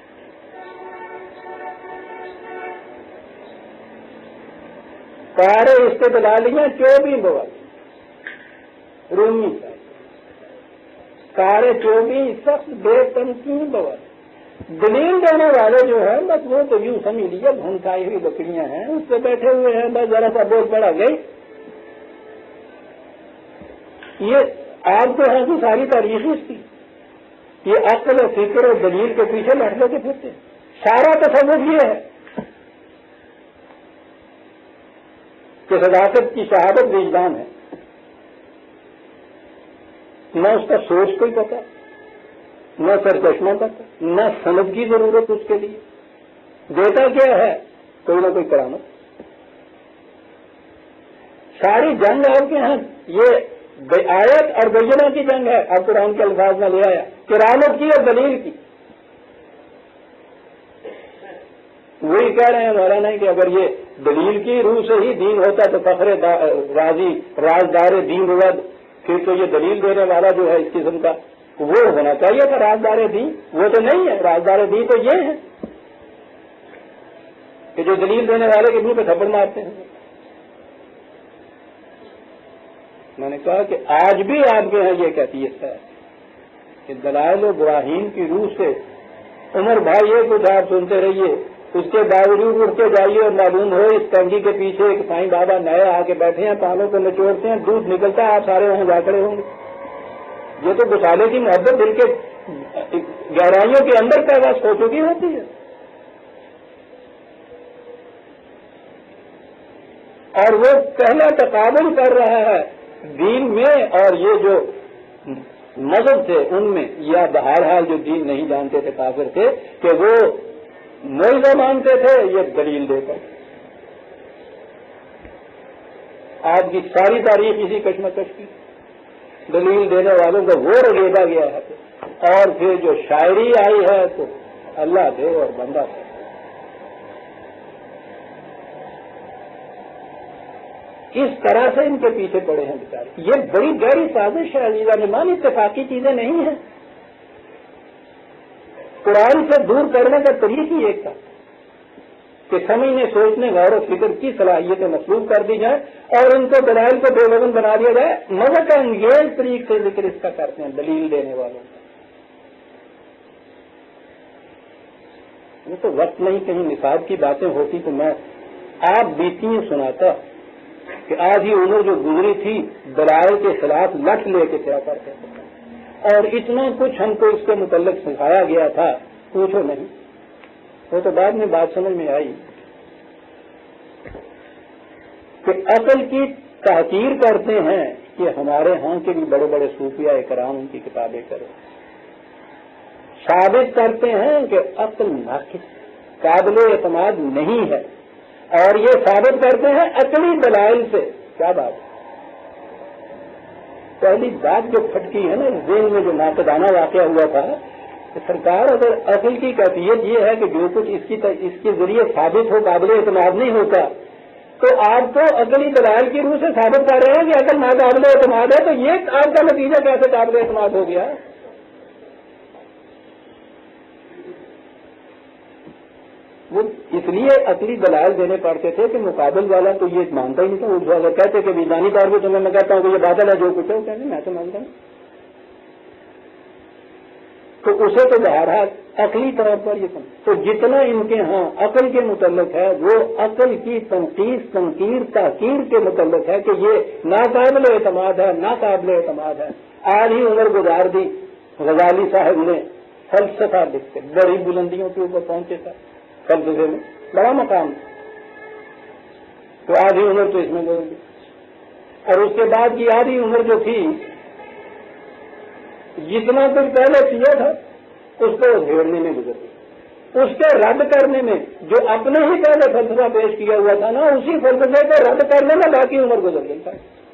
سارے استدلالیاں 24 بوال رومی سارے 24 سخت بے تنقید بوال. دلیل دینے والے جو ہیں بس وہ تو یوں سمجھ لیجیے بھنکائی ہوئی بکریاں ہیں اس پہ بیٹھے ہوئے ہیں بس ذرا سا بوجھ پڑا گئی. یہ آپ کو ہے کہ ساری تاریخ اس کی یہ عقل و فکر اور دلیل کے پیچھے لٹ لے کے پھرتے سارا تصور یہ ہے کہ صداقت کی شہادت وجدان ہے. نہ اس کا سوچ کوئی پتا نہ سرچشمہ پتا نہ سند کی ضرورت اس کے لیے دیتا کیا ہے کوئی نہ کوئی کرامت. ساری جنگ آپ کے یہاں یہ آیت اور بینہ کی جنگ ہے. اب قرآن کے الفاظ میں لے آیا کرامت کی اور دلیل کی. وہی کہہ رہے ہیں مولانا کہ اگر یہ دلیل کی روح سے ہی دین ہوتا تو فخر راضی رازدار دین رود پھر تو یہ دلیل دینے والا جو ہے اس قسم کا وہ ہونا چاہیے تھا رازدار دین. وہ تو نہیں ہے. رازدار دین تو یہ ہے کہ جو دلیل دینے والے کے منہ پہ تھپڑ مارتے ہیں. میں نے کہا کہ آج بھی آپ کے یہاں یہ کیفیت ہے کہ دلائل و براہین کی روح سے عمر بھائی یہ کچھ آپ سنتے رہیے اس کے باوجود اٹھتے جائیے اور معلوم ہو اس ٹنکی کے پیچھے ایک سائیں بابا نئے آ کے بیٹھے ہیں پانوں کو نچوڑتے ہیں دودھ نکلتا ہے آپ سارے وہاں جا کھڑے ہوں گے. یہ تو گسالے کی محبت دل کے گہرائیوں کے اندر پیدا ہو چکی ہوتی ہے. اور وہ پہلا تقابل کر رہا ہے دین میں اور یہ جو مذہب تھے ان میں یا بہرحال جو دین نہیں جانتے تھے کافر تھے کہ وہ معجزہ مانتے تھے یہ دلیل دے کر. آج کی ساری تاریخ اسی کشمکش کی دلیل دینے والوں کا وہ رگیدا گیا ہے. اور پھر جو شاعری آئی ہے تو اللہ دے اور بندہ دے. اس طرح سے ان کے پیچھے پڑے ہیں بیچارے. یہ بڑی گہری سازش ہے عزیزان ایمان، اتفاقی چیزیں نہیں ہیں. قرآن سے دور کرنے کا طریقہ ہی ایک تھا کہ سمجھنے سوچنے غور و فکر کی صلاحیتیں مطلوب کر دی جائیں اور ان کو دلائل کو بے وزن بنا دیا جائے. مگر کا انگیز طریقے سے ذکر اس کا کرتے ہیں دلیل دینے والوں کا. تو وقت نہیں، کہیں نصاب کی باتیں ہوتی تو میں آپ بیتی سناتا کہ آج ہی عمر جو گزری تھی دلائل کے خلاف لٹ لے کے کیا کرتے تھے، اور اتنا کچھ ہم کو اس کے متعلق سکھایا گیا تھا پوچھو نہیں. وہ تو بعد میں بات سمجھ میں آئی کہ عقل کی تحقیر کرتے ہیں کہ ہمارے ہاں کے بھی بڑے بڑے صوفیاء کرام ان کی کتابیں کریں. ثابت کرتے ہیں کہ عقل ناقص قابل اعتماد نہیں ہے، اور یہ ثابت کرتے ہیں عقلی دلائل سے. کیا بات ہے؟ پہلی بات جو کھٹکی ہے نا ذہن میں جو ناقدانہ واقعہ ہوا تھا کہ سرکار اگر عقل کی کیفیت یہ ہے کہ جو کچھ اس کے ذریعے ثابت ہو قابل اعتماد نہیں ہوتا، تو آپ تو عقلی دلائل کی روح سے ثابت کر رہے ہیں کہ عقل ناقابل اعتماد ہے، تو یہ آپ کا نتیجہ کیسے قابل اعتماد ہو گیا؟ وہ اس لیے عقلی دلائل دینے پڑتے تھے کہ مقابل والا تو یہ مانتا ہی نہیں تھا. اس وقت کہتے کہ وجدانی طور پہ تمہیں میں کہتا ہوں کہ یہ باطل ہے جو کچھ ہے، کہتے میں تو مانتا ہوں. تو اسے تو بہرحال عقلی طور پر یہ تو جتنا ان کے ہاں عقل کے متعلق ہے وہ عقل کی تنقید تنقیر تحقیر کے متعلق ہے کہ یہ ناقابل اعتماد ہے، ناقابل اعتماد ہے. آج ہی عمر گزار دی غزالی صاحب نے فلسفہ لکھتے بڑی بلندیوں کے اوپر پہنچے تھا، فلسفے میں بڑا مقام، تو آدھی عمر تو اس میں گزر گئی. اور اس کے بعد کی آدھی عمر جو تھی جتنا کچھ پہلے کیا تھا اس کو گھیرنے میں گزر گئی. اس کے رد کرنے میں جو اپنے ہی پہلے فلسفہ پیش کیا ہوا تھا نا اسی فلسفے کو رد کرنے میں باقی عمر گزر گئی تھا.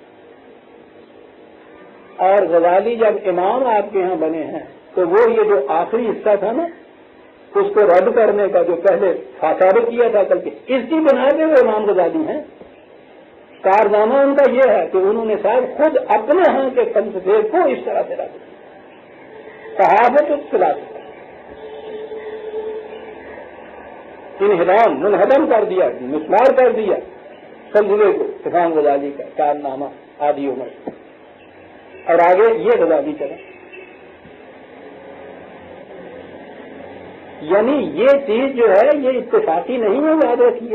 اور غزالی جب امام آپ کے ہاں بنے ہیں تو وہ یہ جو آخری حصہ تھا نا اس کو رد کرنے کا جو پہلے ثابت کیا تھا کل کے اس کی بنا پہ وہ امام غزالی ہیں. کارنامہ ان کا یہ ہے کہ انہوں نے صاحب خود اپنے ہاں کے فلسفے کو اس طرح سے رد کیا، صحابت اختلاف انہدام منہدم کر دیا، مسمار کر دیا فلسفے کو. امام غزالی کا کارنامہ آدھی عمر، اور آگے یہ غزالی چلا. یعنی یہ چیز جو ہے یہ اتفاقی نہیں ہے، یاد رکھیے.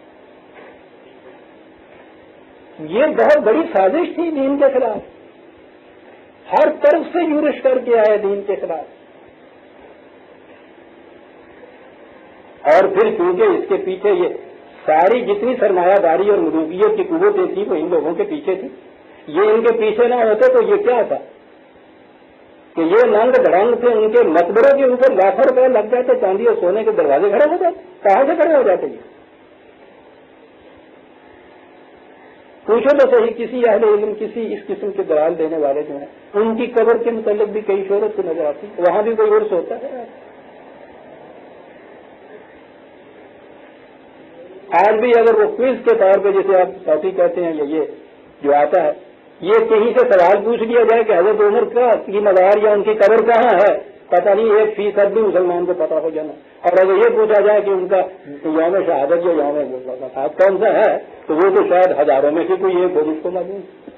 یہ بہت بڑی سازش تھی دین کے خلاف، ہر طرف سے یورش کر کے آئے دین کے خلاف. اور پھر کیونکہ اس کے پیچھے یہ ساری جتنی سرمایہ داری اور ملوکیت کی قوتیں تھیں وہ ان لوگوں کے پیچھے تھی. یہ ان کے پیچھے نہ ہوتے تو یہ کیا تھا کہ یہ ننگ دھڑنگ تھے ان کے مقبروں کے اوپر لاکھوں روپئے لگ جاتے، چاندی اور سونے کے دروازے کھڑے ہو جاتے. کہاں سے کھڑے ہو جاتے یہ؟ پوچھو تو صحیح کسی اہل علم کسی اس قسم کے دلائل دینے والے جو ہیں ان کی قبر کے متعلق بھی کئی شہرت کو نظر آتی، وہاں بھی کوئی عرس ہوتا ہے. آج بھی اگر وہ کوئز کے طور پہ جسے آپ ساتھی کہتے ہیں یا یہ جو آتا ہے یہ کہیں سے سوال پوچھ لیا جائے کہ حضرت عمر کی مزار یا ان کی قبر کہاں ہے، پتہ نہیں 1% بھی مسلمان کو پتہ ہو جانا. اور اگر یہ پوچھا جائے کہ ان کا یوم شہادت یا یوم وفات کون سا ہے تو وہ تو شاید ہزاروں میں سے کوئی ایک ہو جس کو معلوم.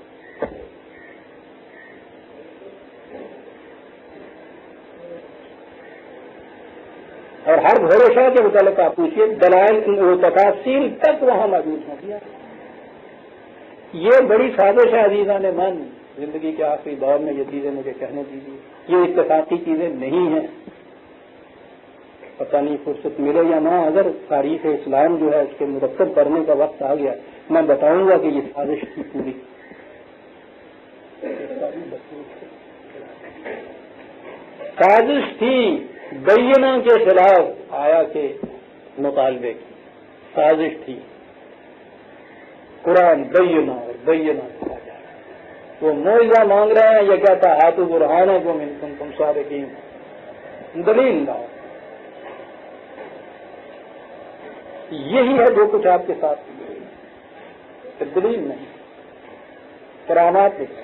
اور ہر بھولے شاہ کے متعلق آپ پوچھیے دلائل تفاصیل تک وہاں موجود ہو گیا. یہ بڑی سازش ہے عزیزان من. زندگی کے آخری دور میں یہ چیزیں مجھے کہنے دیجیے، یہ اتفاقی چیزیں نہیں ہیں. پتہ نہیں فرصت ملے یا نہ، اگر تاریخ اسلام جو ہے اس کے مرتب کرنے کا وقت آ گیا میں بتاؤں گا کہ یہ سازش کی پوری سازش تھی بینہ کے خلاف آیا کے مطالبے کی سازش تھی. قرآن بینہ اور بینہ کہا جا رہا ہے، وہ معجزہ مانگ رہے ہیں، یہ کہتا ہے تو برہانہ کو من کنتم صادقین، دلیل لاؤ. یہی ہے جو کچھ آپ کے ساتھ دلیل نہیں، کرامات نہیں۔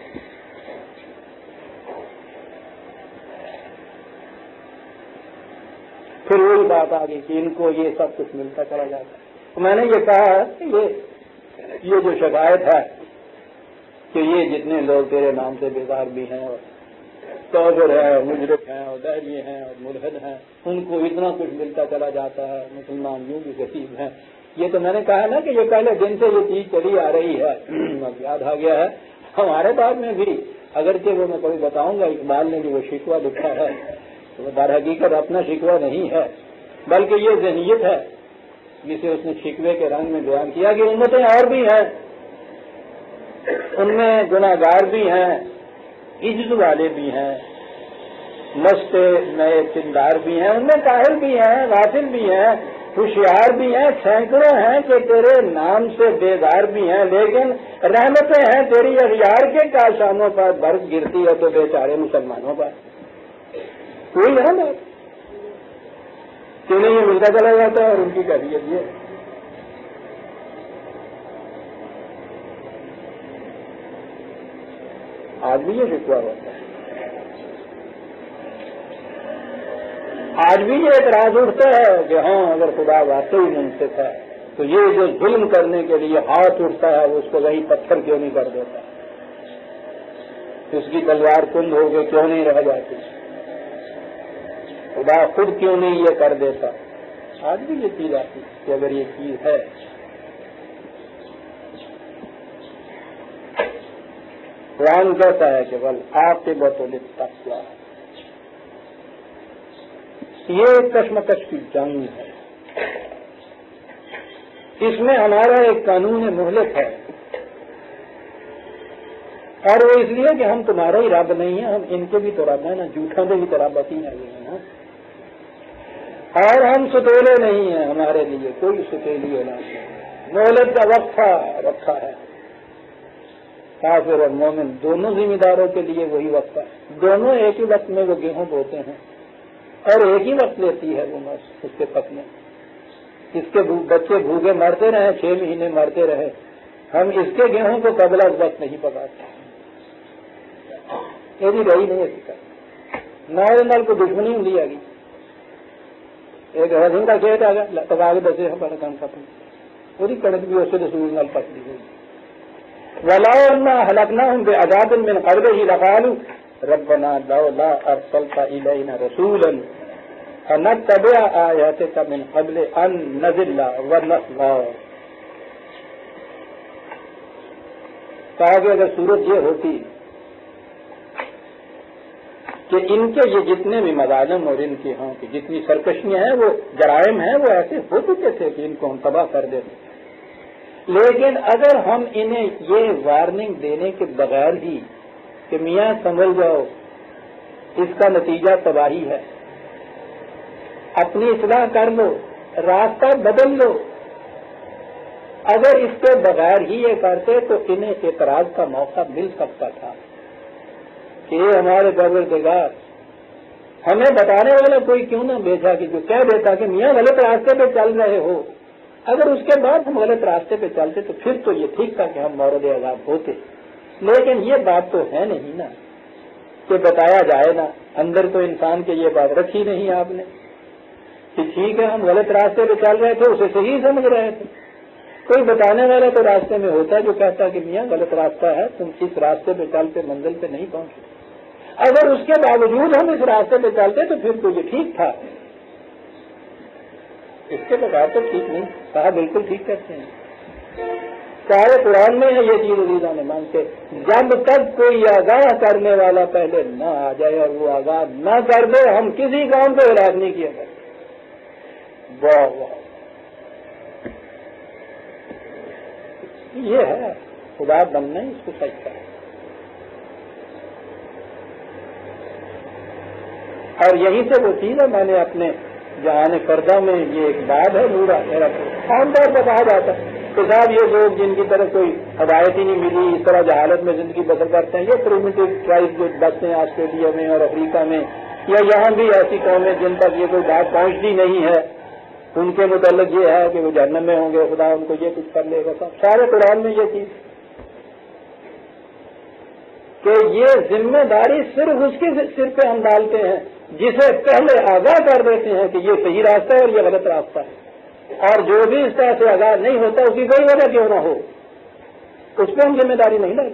پھر وہی بات آ گئی کہ ان کو یہ سب کچھ ملتا چلا جاتا ہے۔ تو میں نے یہ کہا کہ یہ جو شکایت ہے کہ یہ جتنے لوگ تیرے نام سے بیدار بھی ہیں اور کافر ہیں اور مجرم ہیں اور دہری ہیں اور ملحد ہیں، ان کو اتنا کچھ ملتا چلا جاتا ہے، مسلمان یوں بھی غصیب ہیں۔ یہ تو میں نے کہا نا کہ یہ پہلے دن سے یہ چیز چلی آ رہی ہے، اب یاد آ گیا ہے ہمارے بعد میں بھی، اگرچہ وہ میں کبھی بتاؤں گا اقبال نے جو وہ شکوہ لکھا ہے تو در حقیقت اپنا شکوہ نہیں ہے، بلکہ یہ ذہنیت ہے جسے اس نے شکوے کے رنگ میں بیان کیا کہ امتیں اور بھی ہیں، ان میں گناہگار بھی ہیں، عجز والے بھی ہیں، مست نئے چندار بھی ہیں، ان میں کاہل بھی ہیں، غافل بھی ہیں، ہوشیار بھی ہیں، سینکڑوں ہیں کہ تیرے نام سے بیدار بھی ہیں، لیکن رحمتیں ہیں تیری اغیار کے کاشانوں پر برف گرتی ہے تو بیچارے مسلمانوں پر کوئی رحمت کیوں نہیں ملتا چلا جاتا ہے، اور ان کی کیفیت یہ آج بھی یہ شکوہ ہوتا ہے، آج بھی یہ اعتراض اٹھتا ہے کہ ہاں اگر خدا واقعی منصف ہے تو یہ جو ظلم کرنے کے لیے ہاتھ اٹھتا ہے اس کو وہی پتھر کیوں نہیں کر دیتا، اس کی تلوار کند ہو کے کیوں نہیں رہ جاتی، خدا خود کیوں نہیں یہ کر دیتا۔ آج بھی یہ چیز آتی کہ اگر یہ چیز ہے قرآن کہتا ہے کہ بل عاقبۃ للتقویٰ، یہ ایک کشمکش کی جنگ ہے، اس میں ہمارا ایک قانون مہلک ہے، اور وہ اس لیے کہ ہم تمہارا ہی رب نہیں ہیں، ہم ان کے بھی تو رب ہیں نا، جھوٹوں کے بھی تو رب بتی ہیں، اور ہم ستیلے نہیں ہیں، ہمارے لیے کوئی ستیلی اولاد نہیں، مہلت کا وقفہ رکھا ہے، کافر اور مومن دونوں ذمہ داروں کے لیے وہی وقت ہے، دونوں ایک ہی وقت میں وہ گیہوں بوتے ہیں اور ایک ہی وقت لیتی ہے وہ مس اس کے پکنے، اس کے بچے بھوکے مرتے رہے 6 مہینے مرتے رہے، ہم اس کے گیہوں کو قبل از وقت نہیں پکاتے، یہ بھی رہی نہیں حقیقت، نال کو دشمنی ہوں آ گئی، ایک ہزن کا کھیت آ گیا پکا کے بچے بڑا کام ختم، پوری کڑک بھی اسے رسول نال پک دی گئی، وَلَوْلَا أَهْلَكْنَاهُمْ بِعَذَابٍ مِّن قَبْلِهِ لَقَالُوا رَبَّنَا لَوْلَا أَرْسَلْتَ إِلَيْنَا رَسُولًا فَنَتَّبِعَ آيَاتِكَ مِن قَبْلِ أَن نَّذِلَّ وَنَخْزَىٰ۔ کہا کہ اگر صورت یہ ہوتی کہ ان کے یہ جتنے بھی مظالم اور ان کی ہاں کہ جتنی سرکشیاں ہیں وہ جرائم ہیں وہ ایسے ہو چکے تھے کہ ان کو ہم تباہ کر دیتے، لیکن اگر ہم انہیں یہ وارننگ دینے کے بغیر ہی کہ میاں سنبھل جاؤ اس کا نتیجہ تباہی ہے، اپنی اصلاح کر لو، راستہ بدل لو، اگر اس کے بغیر ہی یہ کرتے تو انہیں اعتراض کا موقع مل سکتا تھا کہ یہ ہمارے پروردگار ہمیں بتانے والا کوئی کیوں نہ بھیجا کہ جو کہہ دیتا کہ میاں غلط راستے پہ چل رہے ہو، اگر اس کے بعد ہم غلط راستے پہ چلتے تو پھر تو یہ ٹھیک تھا کہ ہم مورد عذاب ہوتے، لیکن یہ بات تو ہے نہیں نا کہ بتایا جائے نا، اندر تو انسان کے یہ بات رکھی نہیں آپ نے کہ ٹھیک ہے ہم غلط راستے پہ چل رہے تھے، اسے صحیح سمجھ رہے تھے، کوئی بتانے والا تو راستے میں ہوتا ہے جو کہتا ہے کہ میاں غلط راستہ ہے، تم اس راستے پہ چلتے منزل پہ نہیں پہنچے، اگر اس کے باوجود ہم اس راستے پہ چلتے تو پھر تو یہ ٹھیک تھا، اس کے بغیر تو ٹھیک نہیں، کہا بالکل ٹھیک کرتے ہیں، سارے قرآن میں ہے یہ چیز عزیزان نے مان کے، جب تک کوئی آگاہ کرنے والا پہلے نہ آ جائے اور وہ آگاہ نہ کر دے ہم کسی کام کو ہلاک نہیں کیا کرتے۔ واہ واہ، یہ ہے خدا بننا، اس کو سچ کرے، اور یہیں سے وہ چیز ہے میں نے اپنے جہان فردہ میں یہ ایک بات ہے نورا میرا عام طور پر کہا جاتا ہے کہ صاحب یہ لوگ جن کی طرف کوئی ہدایت ہی نہیں ملی اس طرح جہالت میں زندگی بسر کرتے ہیں، یہ پریمیٹو ٹرائب جو بستے ہیں آسٹریلیا میں اور افریقہ میں یا یہاں بھی ایسی قومیں جن تک یہ کوئی بات پہنچتی نہیں ہے، ان کے متعلق یہ ہے کہ وہ جہنم میں ہوں گے، خدا ان کو یہ کچھ کر لے گا. سارے قرآن میں یہ چیز کہ یہ ذمہ داری صرف اس کے سر پہ ہم ڈالتے ہیں جسے پہلے آگاہ کر دیتے ہیں کہ یہ صحیح راستہ ہے اور یہ غلط راستہ ہے. اور جو بھی اس طرح سے آگاہ نہیں ہوتا، اس کی کوئی وجہ کیوں نہ ہو، اس پہ ہم ذمہ داری نہیں لیں،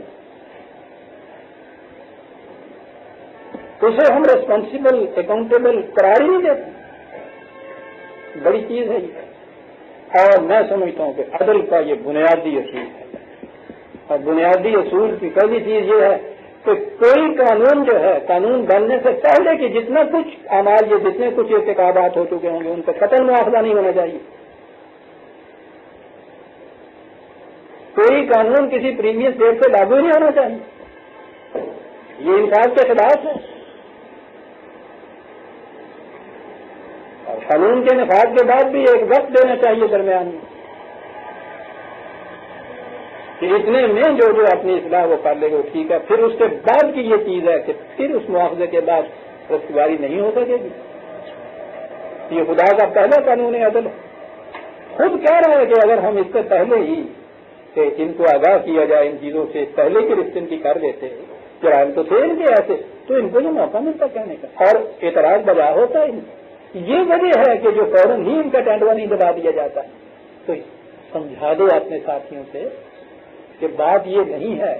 اسے ہم ریسپانسبل اکاؤنٹیبل قرار ہی نہیں دیتے. بڑی چیز ہے یہ. اور میں سمجھتا ہوں کہ عدل کا یہ بنیادی اصول ہے. اور بنیادی اصول کی پہلی چیز یہ ہے کہ کوئی قانون جو ہے، قانون بننے سے پہلے کہ جتنا کچھ اعمال، یہ جتنے کچھ ارتکابات ہو چکے ہوں گے، ان پر قتل مواخذہ نہیں ہونا چاہیے. کوئی قانون کسی پریویس ڈیٹ سے لاگو نہیں ہونا چاہیے. یہ انصاف کے خلاف ہے. اور قانون کے نفاذ کے بعد بھی ایک وقت دینا چاہیے درمیان میں کہ اتنے میں جو اپنی اصلاح وہ کر لے گا ٹھیک ہے. پھر اس کے بعد کی یہ چیز ہے کہ پھر اس مواخذے کے بعد رستگاری نہیں ہو سکے گی. یہ خدا کا پہلا قانون عدل ہے. خود کہہ رہا ہے کہ اگر ہم اس سے پہلے ہی کہ ان کو آگاہ کیا جائے ان چیزوں سے، پہلے کی رسم کی کر دیتے، جرائم تو تھے ان کے ایسے، تو ان کو یہ موقع ملتا کہنے کا اور اعتراض بجا ہوتا ہے. یہ وجہ ہے کہ جو فوراً ہی ان کا ٹینڈوا نہیں دبا دیا جاتا. تو سمجھا دو اپنے ساتھیوں سے کہ بات یہ نہیں ہے.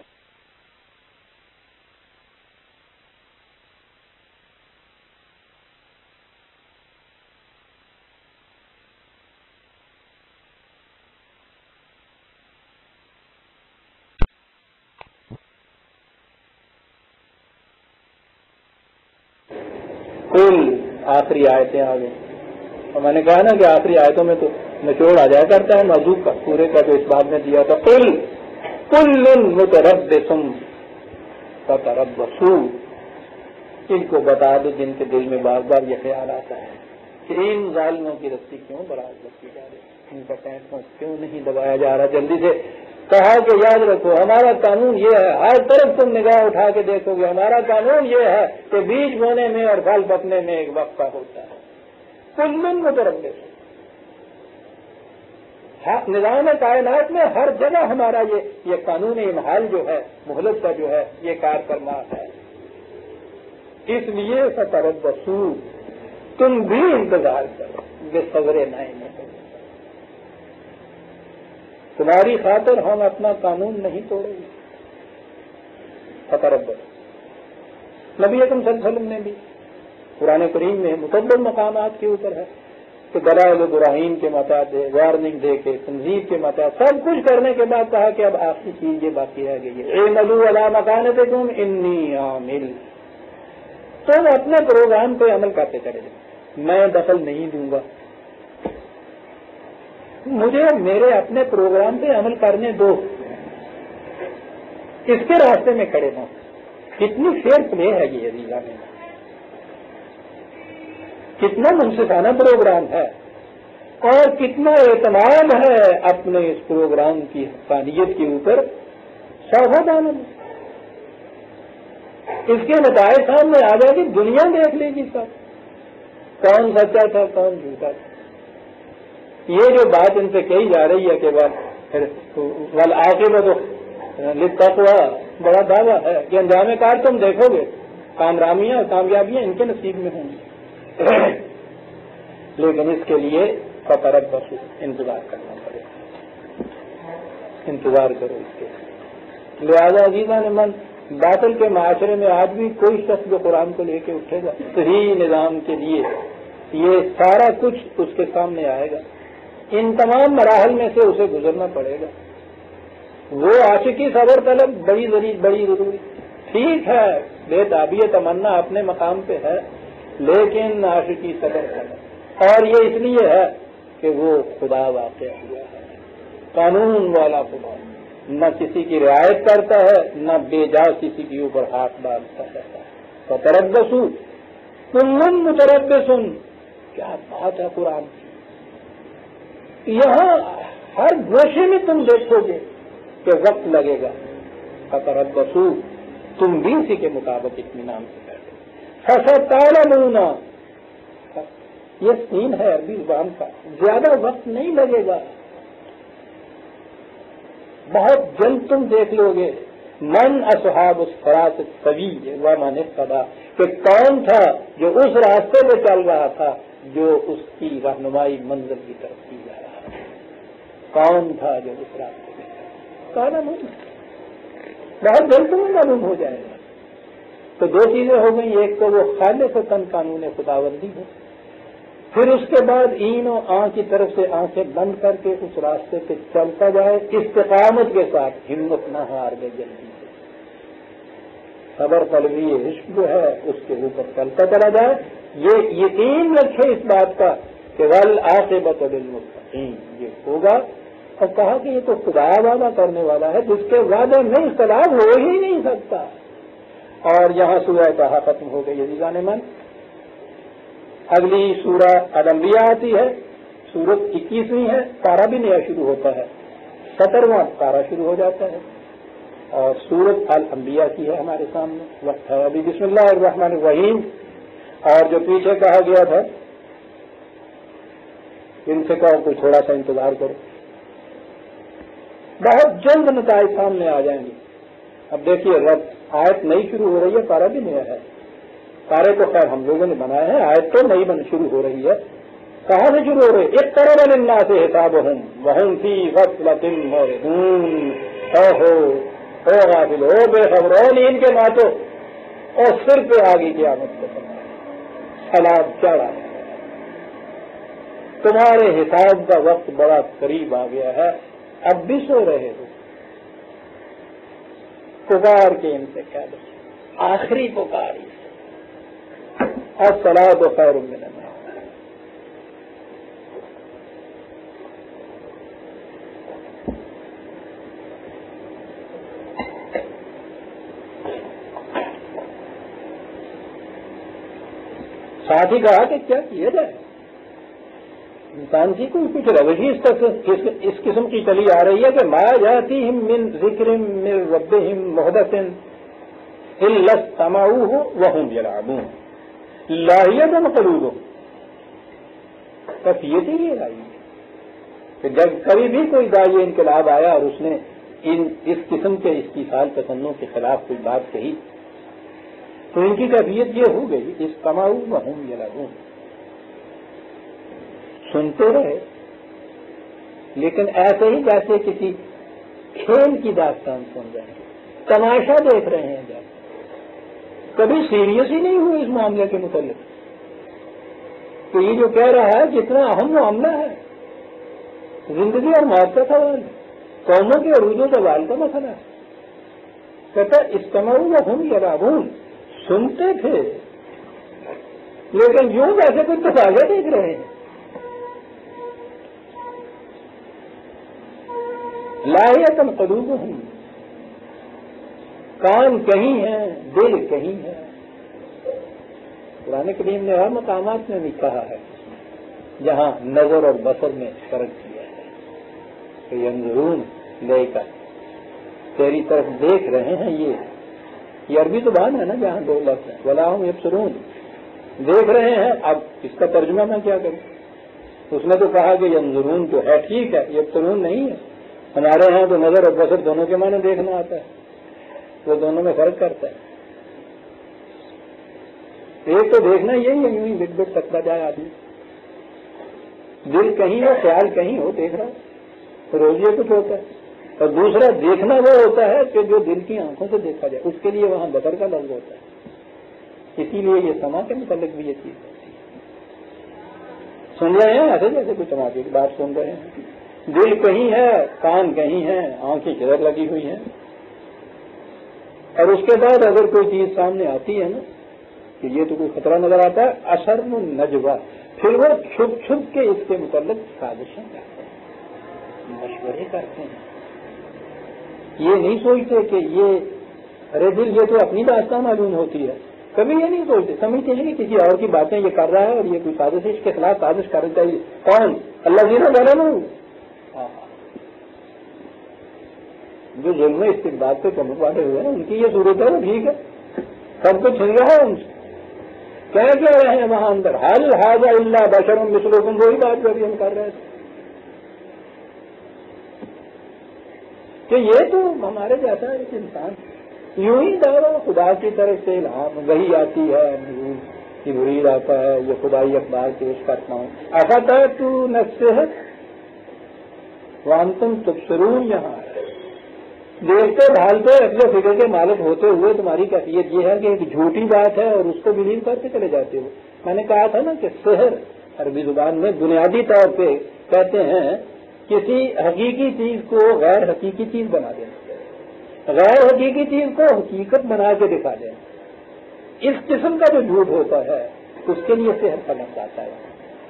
آخری آیتیں آ گئی اور میں نے کہا نا کہ آخری آیتوں میں تو نچوڑ آ جایا کرتا ہے موضوع کا، پورے کا جو اس بات میں دیا تھا. کل متربص فتربصوا، ان کو بتا دو جن کے دل میں بار بار یہ خیال آتا ہے کہ ان ظالموں کی رسی کیوں برابر رکھی جا رہی ہے، ان کا ٹینٹوں کیوں نہیں دبایا جا رہا. جلدی سے کہا کہ یاد رکھو ہمارا قانون یہ ہے، ہر طرف تم نگاہ اٹھا کے دیکھو گے ہمارا قانون یہ ہے کہ بیج بونے میں اور پھل پکنے میں ایک وقفہ ہوتا ہے. کل متربص، نظام کائنات میں ہر جگہ ہمارا یہ قانون امہال جو ہے، مہلت کا جو ہے، یہ کار فرما ہے. اس لیے فتربصوا، تم بھی انتظار کرو بے صبر نائم. تمہاری خاطر ہم اپنا قانون نہیں توڑیں گے. فتربصوا. نبی اکرم صلی اللہ علیہ وسلم نے بھی قرآن کریم میں متعدد مقامات کے اوپر ہے کہ دلائل ابراہیم کے متعد وارننگ دے کے، تنظیم کے متعد سب کچھ کرنے کے بعد کہا کہ اب آخری چیز یہ باقی رہ گئی ہے، اعملوا علی مکانتکم انی عامل. تم اپنے پروگرام پہ عمل کرتے چلے جاؤ، میں دخل نہیں دوں گا. مجھے میرے اپنے پروگرام پہ عمل کرنے دو، اس کے راستے میں کھڑے ہوں. کتنی فیئر پلے ہے یہ عزیزہ میں، کتنا منصفانہ پروگرام ہے اور کتنا اعتماد ہے اپنے اس پروگرام کی حقانیت کے اوپر. صحابہ میں اس کے نتائج سامنے آ جائے گی، دنیا دیکھ لے گی سب کون سچا تھا کون جھوٹا تھا. یہ جو بات ان سے کہی جا رہی ہے کہ والعاقبۃ للتقویٰ، بڑا دعویٰ ہے کہ انجام کار تم دیکھو گے، کامیابیاں ان کے نصیب میں ہوں گی. لیکن اس کے لیے فتربصوا، انتظار کرنا پڑے گا. انتظار کرو اس کے. لہٰذا عزیزاں نے من، باطل کے معاشرے میں آج بھی کوئی شخص جو قرآن کو لے کے اٹھے گا صحیح نظام کے لیے، یہ سارا کچھ اس کے سامنے آئے گا. ان تمام مراحل میں سے اسے گزرنا پڑے گا. وہ عاشقی صبر طلب بڑی ضروری. ٹھیک ہے، بے تابی تمنا اپنے مقام پہ ہے، لیکن عاشقی صبر طلب، اور یہ اس لیے ہے کہ وہ خدا واقع ہوا ہے، قانون والا خدا، نہ کسی کی رعایت کرتا ہے نہ بے جا کسی کے اوپر ہاتھ ڈالتا ہے. فتربصوا کل متربص، کیا بات ہے قرآن کی. یہاں ہر گوشے میں تم دیکھو گے کہ وقت لگے گا. فتربصوا، تم بھی اسی کے مطابق اطمینان سے بیٹھو. فستعلمون، یہ سین ہے عربی زبان کا، زیادہ وقت نہیں لگے گا، بہت جلد تم دیکھ لو گے من اصحاب الصراط الطویل ومن اهتدی، کہ کون تھا جو اس راستے پہ چل رہا تھا جو اس کی رہنمائی منزل کی طرف کی جا رہا تھا، کون تھا جو اس راستے پہ چل رہا تھا، بہت جلد تمہیں معلوم ہو جائے گا۔ تو دو چیزیں ہو گئی، ایک تو وہ خالصتاً قانون خداوندی ہے، پھر اس کے بعد این و آن کی طرف سے آنکھیں بند کر کے اس راستے پہ چلتا جائے، استقامت کے ساتھ، ہمت نہ ہار دے جلدی سے، صبر طلبی عشق جو ہے اس کے اوپر چلتا چلا جائے، یہ یقین رکھے اس بات کا کہ والعاقبۃ للمتقین، یہ ہوگا۔ اور کہا کہ یہ تو خدا وعدہ کرنے والا ہے جس کے وعدے میں اختلاف ہو ہی نہیں سکتا۔ اور یہاں سورہ طٰہٰ ختم ہو گئی عزیزان من، اگلی سورہ الانبیاء آتی ہے، سورت 21ویں ہے، پارہ بھی نیا شروع ہوتا ہے، 17واں پارہ شروع ہو جاتا ہے، اور سورت الانبیاء کی ہے ہمارے سامنے، وقت ہے ابھی بسم اللہ الرحمن الرحیم۔ اور جو پیچھے کہا گیا تھا ان سے کہو کوئی تھوڑا سا انتظار کرو، بہت جلد نتائج سامنے آ جائیں گے۔ اب دیکھیے رب آیت نئی شروع ہو رہی ہے، پارہ بھی نیا ہے، پارے تو خیر ہم لوگوں نے بنائے ہیں، آیت تو نئی شروع ہو رہی ہے، کہاں سے شروع ہو رہی ہے؟ اقترب للناس حسابهم وهم فی غفلۃ معرضون، او غافل، او بے خبر، او نیند کے ماتو، اور سر پہ آگے قیامت کو سلام چڑھا، تمہارے حساب کا وقت بڑا قریب آ گیا ہے، اب بھی سو رہے ہو، پکار کے ان سے کہہ دو، آخری پکاری الصلاۃ خیر من النوم۔ ساتھ ہی کہا کہ کیا کیا جائے، انسان کی کوئی کچھ روشی اس قسم کی چلی آ رہی ہے کہ ما یاتیہم من ذکر من ربہم محدث الا استمعوہ وہم یلعبون لاہیۃ قلوبہم، کیفیت ہی یہ آئی کہ جب کبھی بھی کوئی داعی انقلاب آیا اور اس نے اس قسم کے استحصال پسندوں کے خلاف کوئی بات کہی تو ان کی کیفیت یہ ہو گئی استمعوا وہم یلعبون، سنتے رہے لیکن ایسے ہی جیسے کسی کھیل کی داستان سن رہے ہیں، تماشا دیکھ رہے ہیں، جیسے کبھی سیریس ہی نہیں ہوئے اس معاملے کے متعلق کہ یہ جو کہہ رہا ہے جتنا اہم معاملہ ہے، زندگی اور موت کا سوال ہے، قوموں کے عروج و زوال کا مسئلہ ہے، کہتا استمعوا وہم یلعبون، سنتے تھے لیکن یوں جیسے کوئی تماشا دیکھ رہے ہیں۔ لاہیۃ قلوبہم، کان کہیں ہیں دل کہیں ہے۔ قرآن کریم نے ہر مقامات میں بھی کہا ہے جہاں نظر اور بصر میں فرق کیا ہے کہ ینظرون لے کر تیری طرف دیکھ رہے ہیں، یہ عربی زبان ہے نا جہاں دو لفظ ہیں، ولا ہم یبصرون، دیکھ رہے ہیں۔ اب اس کا ترجمہ میں کیا کروں؟ اس نے تو کہا کہ ینظرون تو ہے، ٹھیک ہے، یبصرون نہیں ہے، ہمارے ہاں تو نظر اور بصر دونوں کے معنی دیکھنا آتا ہے، وہ دونوں میں فرق کرتا ہے۔ ایک تو دیکھنا یہی ہے، یوں ہی بٹ بٹ تکتا جائے آدمی، دل کہیں ہو خیال کہیں ہو، دیکھ رہا روز یہ کچھ ہوتا ہے۔ اور دوسرا دیکھنا وہ ہوتا ہے کہ جو دل کی آنکھوں سے دیکھا جائے، اس کے لیے وہاں بصر کا لفظ ہوتا ہے، اسی لیے یہ سما کے متعلق بھی یہ چیز ہوتی ہے۔ سن رہے ہیں ایسے جیسے کوئی تماشے کی بات سن رہے ہیں، دل کہیں ہے، کان کہیں ہے، آنکھیں کدھر لگی ہوئی ہیں۔ اور اس کے بعد اگر کوئی چیز سامنے آتی ہے نا کہ یہ تو کوئی خطرہ نظر آتا ہے، اثر النجوہ، پھر وہ چھپ چھپ کے اس کے متعلق سازشیں کرتے ہیں، مشورے کرتے ہیں، یہ نہیں سوچتے کہ یہ ارے دل یہ تو اپنی داستان معلوم ہوتی ہے، کبھی یہ نہیں سوچتے، سمجھتے ہیں کہ کسی اور کی باتیں یہ کر رہا ہے اور یہ کوئی سازش ہے، اس کے خلاف سازش کرنا چاہیے۔ کون؟ اللہ جی نے بنا لوں جو ظلم استقبال پہ کم والے ہوئے ہیں ان کی یہ صورت ہے، وہ ٹھیک ہے، سب کچھ چھن رہا ہے ان سے، کیا رہے ہیں وہاں اندر؟ حل ھذا الا بشر مثلکم، وہی بات جو ابھی ہم کر رہے تھے کہ یہ تو ہمارے جیسا ایک انسان، یوں ہی دعویٰ خدا کی طرف سے الہام وہی آتی ہے، جبریل آتا ہے، یہ خدائی اخبار پیش کرتا ہوں، افتأتون السحر وانتم تبصرون، یہاں دیکھتے بھالتے عقل و فکر کے مالک ہوتے ہوئے تمہاری کیفیت یہ ہے کہ ایک جھوٹی بات ہے اور اس کو بلیو کرتے چلے جاتے ہو۔ میں نے کہا تھا نا کہ سحر عربی زبان میں بنیادی طور پہ کہتے ہیں کسی حقیقی چیز کو غیر حقیقی چیز بنا دینا، غیر حقیقی چیز کو حقیقت بنا کے دکھا دینا، اس قسم کا جو جھوٹ ہوتا ہے اس کے لیے سحر کا لفظ آتا ہے۔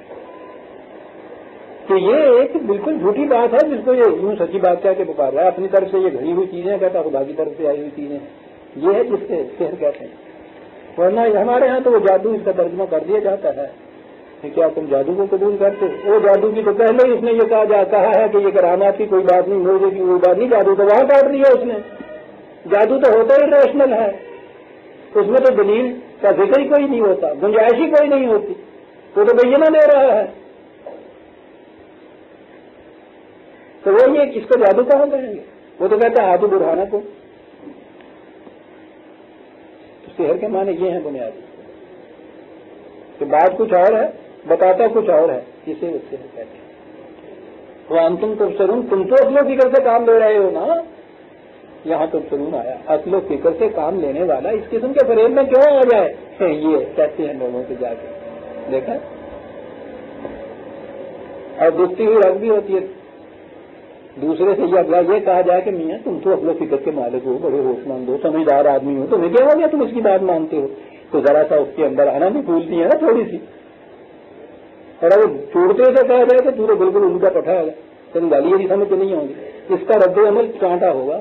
کہ یہ ایک بالکل جھوٹی بات ہے جس کو یہ یوں سچی بات کہہ کے پکار رہا ہے، اپنی طرف سے یہ گھڑی ہوئی چیزیں کہتا خدا کی طرف سے آئی ہوئی چیزیں، یہ ہے جس سے سحر کہتے ہیں۔ ورنہ ہمارے ہاں تو وہ جادو اس کا ترجمہ کر دیا جاتا ہے کہ کیا تم جادو کو قبول کرتے؟ وہ جادو کی تو پہلے ہی اس نے یہ کہا ہے کہ یہ کرامات کی کوئی بات نہیں، موجے کی کوئی بات نہیں، جادو تو وہاں کاٹ دیا اس نے۔ جادو تو ہوتا ہی ریشنل ہے، اس میں تو دلیل کا ذکر ہی کوئی نہیں ہوتا، گنجائش ہی کوئی نہیں ہوتی، وہ تو بینہ دے رہا ہے، تو وہ یہ کس کو جادو کہاں کریں گے؟ وہ تو کہتا ہے ہاتھ برہانہ کو۔ سحر کے معنی یہ ہیں بنیادی، کہ بات کچھ اور ہے بتاتا کچھ اور ہے، اسے اس سے کہتے ہیں۔ وہ انتم تبصرون، تم تو اصل و فکر سے کام لے رہے ہو نا، یہاں تبصرون آیا، اصل و فکر سے کام لینے والا اس قسم کے فریب میں کیوں آ جائے؟ یہ کہتے ہیں لوگوں سے جا کے دیکھا، اور دکھتی ہوئی رنگ بھی ہوتی ہے دوسرے سے یہ کہا جائے کہ میاں تم تو اپنے فکر کے مالک ہو، بڑے ہوش مند ہو، سمجھدار آدمی ہو، تمہیں کیا ہو گیا تم اس کی بات مانتے ہو؟ تو ذرا سا اس کے اندر آنا بھی بھولتی ہے نا تھوڑی سی، اور اگر چھوڑتے سے کہا جائے تو پورے بالکل ان کا پٹھا ہے، تم گالی بھی سمجھ نہیں ہوں گی، اس کا رد عمل کانٹا ہوگا،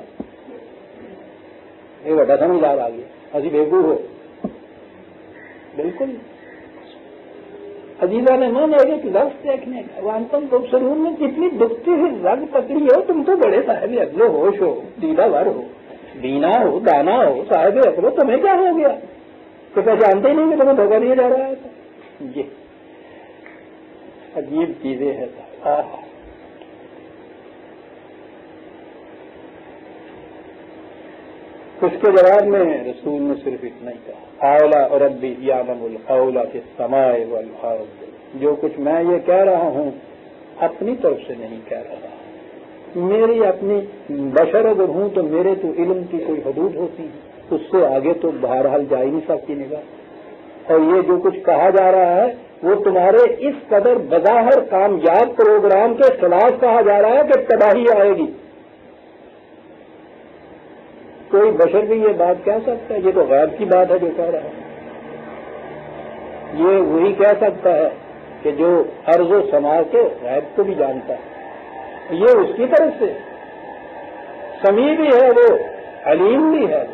یہ بڑا سمجھدار آ گیا، ابھی بیوقوف ہو بالکل۔ عجیبہ نے مان ایک لفظ دیکھنے کا، وانتم تبصرون میں کتنی دکھتی ہوئی رگ پکڑی ہو، تم تو بڑے صاحب عقل و ہوش ہو، دیدہ ور ہو، بینا ہو، دانا ہو، صاحب عقل ہو، تمہیں کیا ہو گیا کہ پہچانتے ہی نہیں کہ تمہیں دھوکہ دیا جا رہا ہے؟ یہ عجیب چیزیں ہیں۔ اس کے جواب میں رسول نے صرف اتنا ہی کہا، اولا ربی یعلم القول فی السماء والارض، جو کچھ میں یہ کہہ رہا ہوں اپنی طرف سے نہیں کہہ رہا، میری اپنی بشر اگر ہوں تو میرے تو علم کی کوئی حدود ہوتی ہے، اس سے آگے تو بہرحال جا ہی نہیں سکتی نگاہ، اور یہ جو کچھ کہا جا رہا ہے وہ تمہارے اس قدر بظاہر کامیاب پروگرام کے خلاف کہا جا رہا ہے کہ تباہی آئے گی۔ کوئی بشر بھی یہ بات کہہ سکتا ہے؟ یہ تو غیب کی بات ہے جو کہہ رہا ہے، یہ وہی کہہ سکتا ہے کہ جو ارض و سما کے غیب کو بھی جانتا ہے، یہ اس کی طرف سے سمیع بھی ہے، وہ علیم بھی ہے،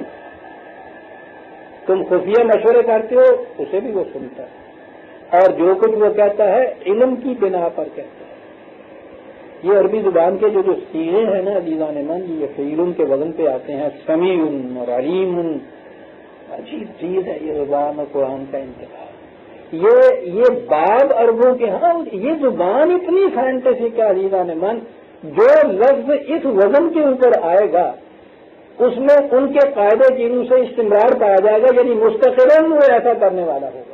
تم خفیہ مشورے کرتے ہو اسے بھی وہ سنتا ہے، اور جو کچھ وہ کہتا ہے علم کی بنا پر کہتا ہے۔ یہ عربی زبان کے جو سیغے ہیں نا عزیزان من، یہ فعیل کے وزن پہ آتے ہیں، سمیع اور علیم، عجیب چیز ہے یہ زبان اور قرآن کا انتخاب۔ یہ بعض عربوں کے ہاں یہ زبان اتنی سائنٹیفک ہے عزیزان من، جو لفظ اس وزن کے اوپر آئے گا اس میں ان کے قاعدے کی روح سے استمرار پایا جائے گا، یعنی مستقلاً وہ ایسا کرنے والا ہوگا۔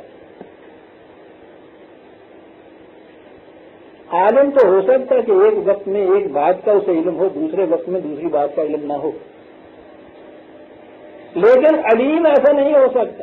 عالم تو ہو سکتا ہے کہ ایک وقت میں ایک بات کا اسے علم ہو، دوسرے وقت میں دوسری بات کا علم نہ ہو، لیکن علیم ایسا نہیں ہو سکتا۔